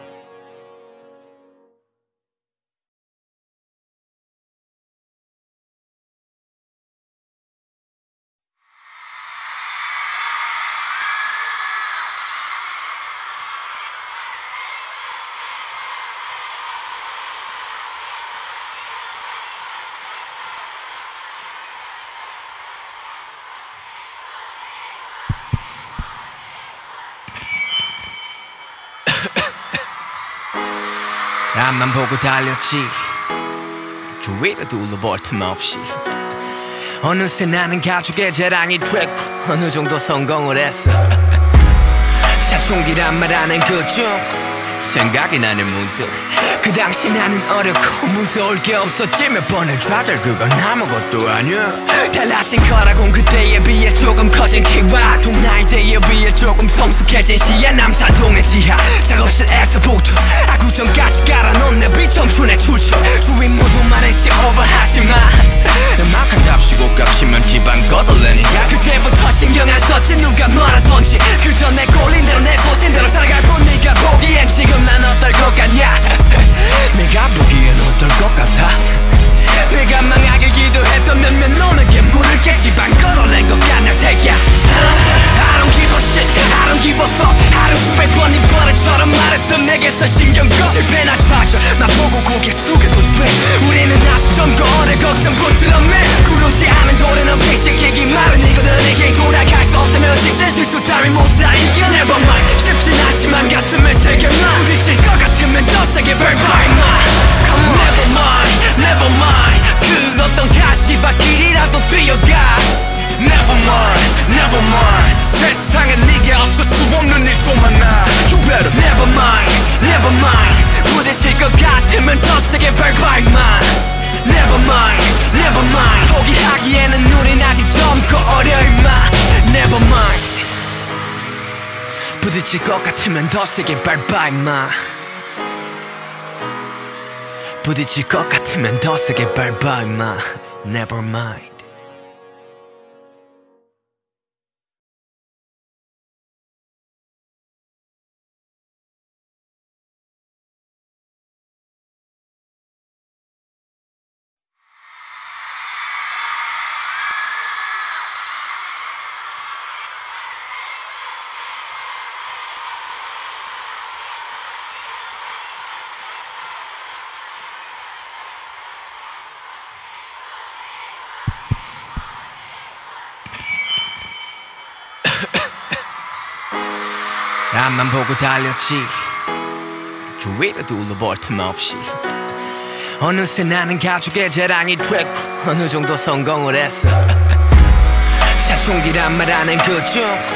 앞만 보고 달렸지 주위를 둘러볼 틈 없이 어느새 나는 가족의 자랑이 됐고 어느 정도 성공을 했어 사춘기란 말 안 한 그중 생각이 나는 문득 그 당시 나는 어렵고 무서울 게 없었지 몇 번을 좌절 그건 아무것도 아니야 달라진 거라곤 그때에 비해 조금 커진 키와 동나이대에 비해 조금 성숙해진 시야 남산동의 지하 작업실에서부터 아구전까지 깔아놓은 내 비청춘의 출처 주위 모두 말했지 오버하지마 음악한답시고 값이면 집안 거덜내니까 그때부터 신경 안 썼지 누가 뭐라던지 그저 내 꼴린 대로 내 소신대로 살아갈 뿐 네가 보기엔 지금 난 어떨 것 같냐 내가 보기엔 어떨 것 같아 내가 망하길 기도했던 몇몇 놈에게 물을게 집안 거덜낸 것 같냐 새끼야 I don't give a shit, I don't give a fuck 하루 수백 번이 버릇처럼 말했던 내게서 신경 꺼 실패나 좌절 나보고 고개 숙여도 돼 우리는 아직 젊고 어려 걱정 부드럽네 구르지 않은 도래는 픽시키기 마련이거든 이게 돌아갈 수 없다면 직진 실수 따위 모두 다 이겨 Never mind 쉽진 않지만 가슴에 새겨놔 부딪힐 것 같으면 더 세게 밟아 임마 Come on Never mind, never mind 그 어떤 가시밭길이라도 뛰어가 Never mind, never mind 세상에 네게 어쩔 수 없는 일도 많아 You better Never mind, never mind 부딪힐 것 같으면 더 세게 밟아 임마 Never mind, never mind 포기하기에는 우린 아직 젊고 어려 임마 Never mind 부딪힐 것 같으면 더 세게 밟아 임마 부딪힐 것 같으면 더 세게 밟아 임마 Never mind 앞만 보고 달렸지 주위를 둘러볼 틈 없이 어느새 나는 가족의 자랑이 됐고 어느 정도 성공을 했어 사춘기란 말 안 한 그중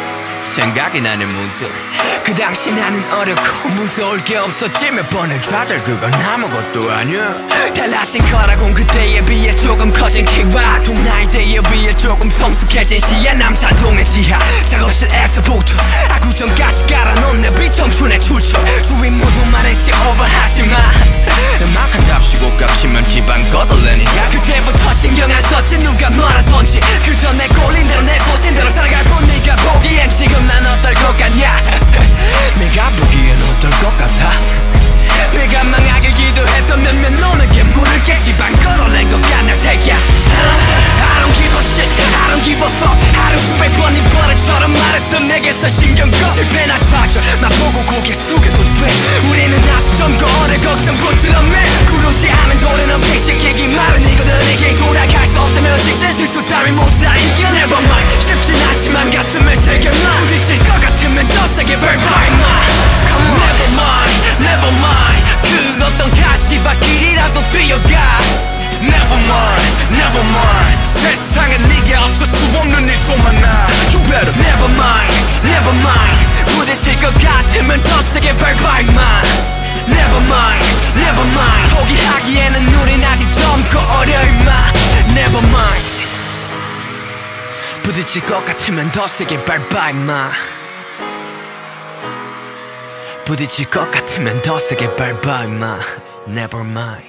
생각이 나네 문득. 그 당시 나는 어렵고 무서울 게 없었지. 몇 번을 좌절 그건 아무것도 아니야. 달라진 거라곤 그때에 비해 조금 커진 키와 동나이 때에 비해 조금 성숙해진 시야. 남산동의 지하 작업실에서부터 아구전까지 깔아놓은 내 비청춘의 출처. 주위 모두 말했지 오버하지마. 음악한답시고 값이면 지방 거덜내니까. 그때부터 신경 안 썼지 누가 뭐라던지. 그저 내 꼴린 대로 내 소신대로 살아갈 뿐. 네가 보기엔 지금 난 어떨 것 같냐. 내가 보기엔 어떨 것 같아. 내가 망하길 기도했던 몇몇 놈에게 물을게. 지방 거덜낸 것 같냐 새끼야. I don't give a shit, I don't give a fuck. 하루 수백 번 이 버릇처럼 말했던 내게서 신경 꺼. 실패나 좌절 나보고 고개 숙여도 돼. 우리는 아직 젊고 어려 걱정 부끄럽네. 구르지 않은 도래는 픽시키기 마련이거든. 이게 돌아갈 수 없다면 직진 실수 따위 모두 다 이겨. Never mind 쉽진 않지만 가슴을 새겨놔. 부딪힐 것 같으면 더 세게 밟아 임마. Come on. Never mind, never mind. 그 어떤 가시밭길이라도 뛰어가. Never mind, never mind. 세상엔 네게 어쩔 수 없는 일도 많아. You better Never mind, never mind. 부딪힐 것 같으면 더 세게 밟아 임마. Never mind, never mind. 포기하기에는 우린 아직 젊고 어려 임마. Never mind. 부딪힐 것 같으면 더 세게 밟아 임마. 부딪힐 것 같으면 더 세게 밟아 임마. Never mind.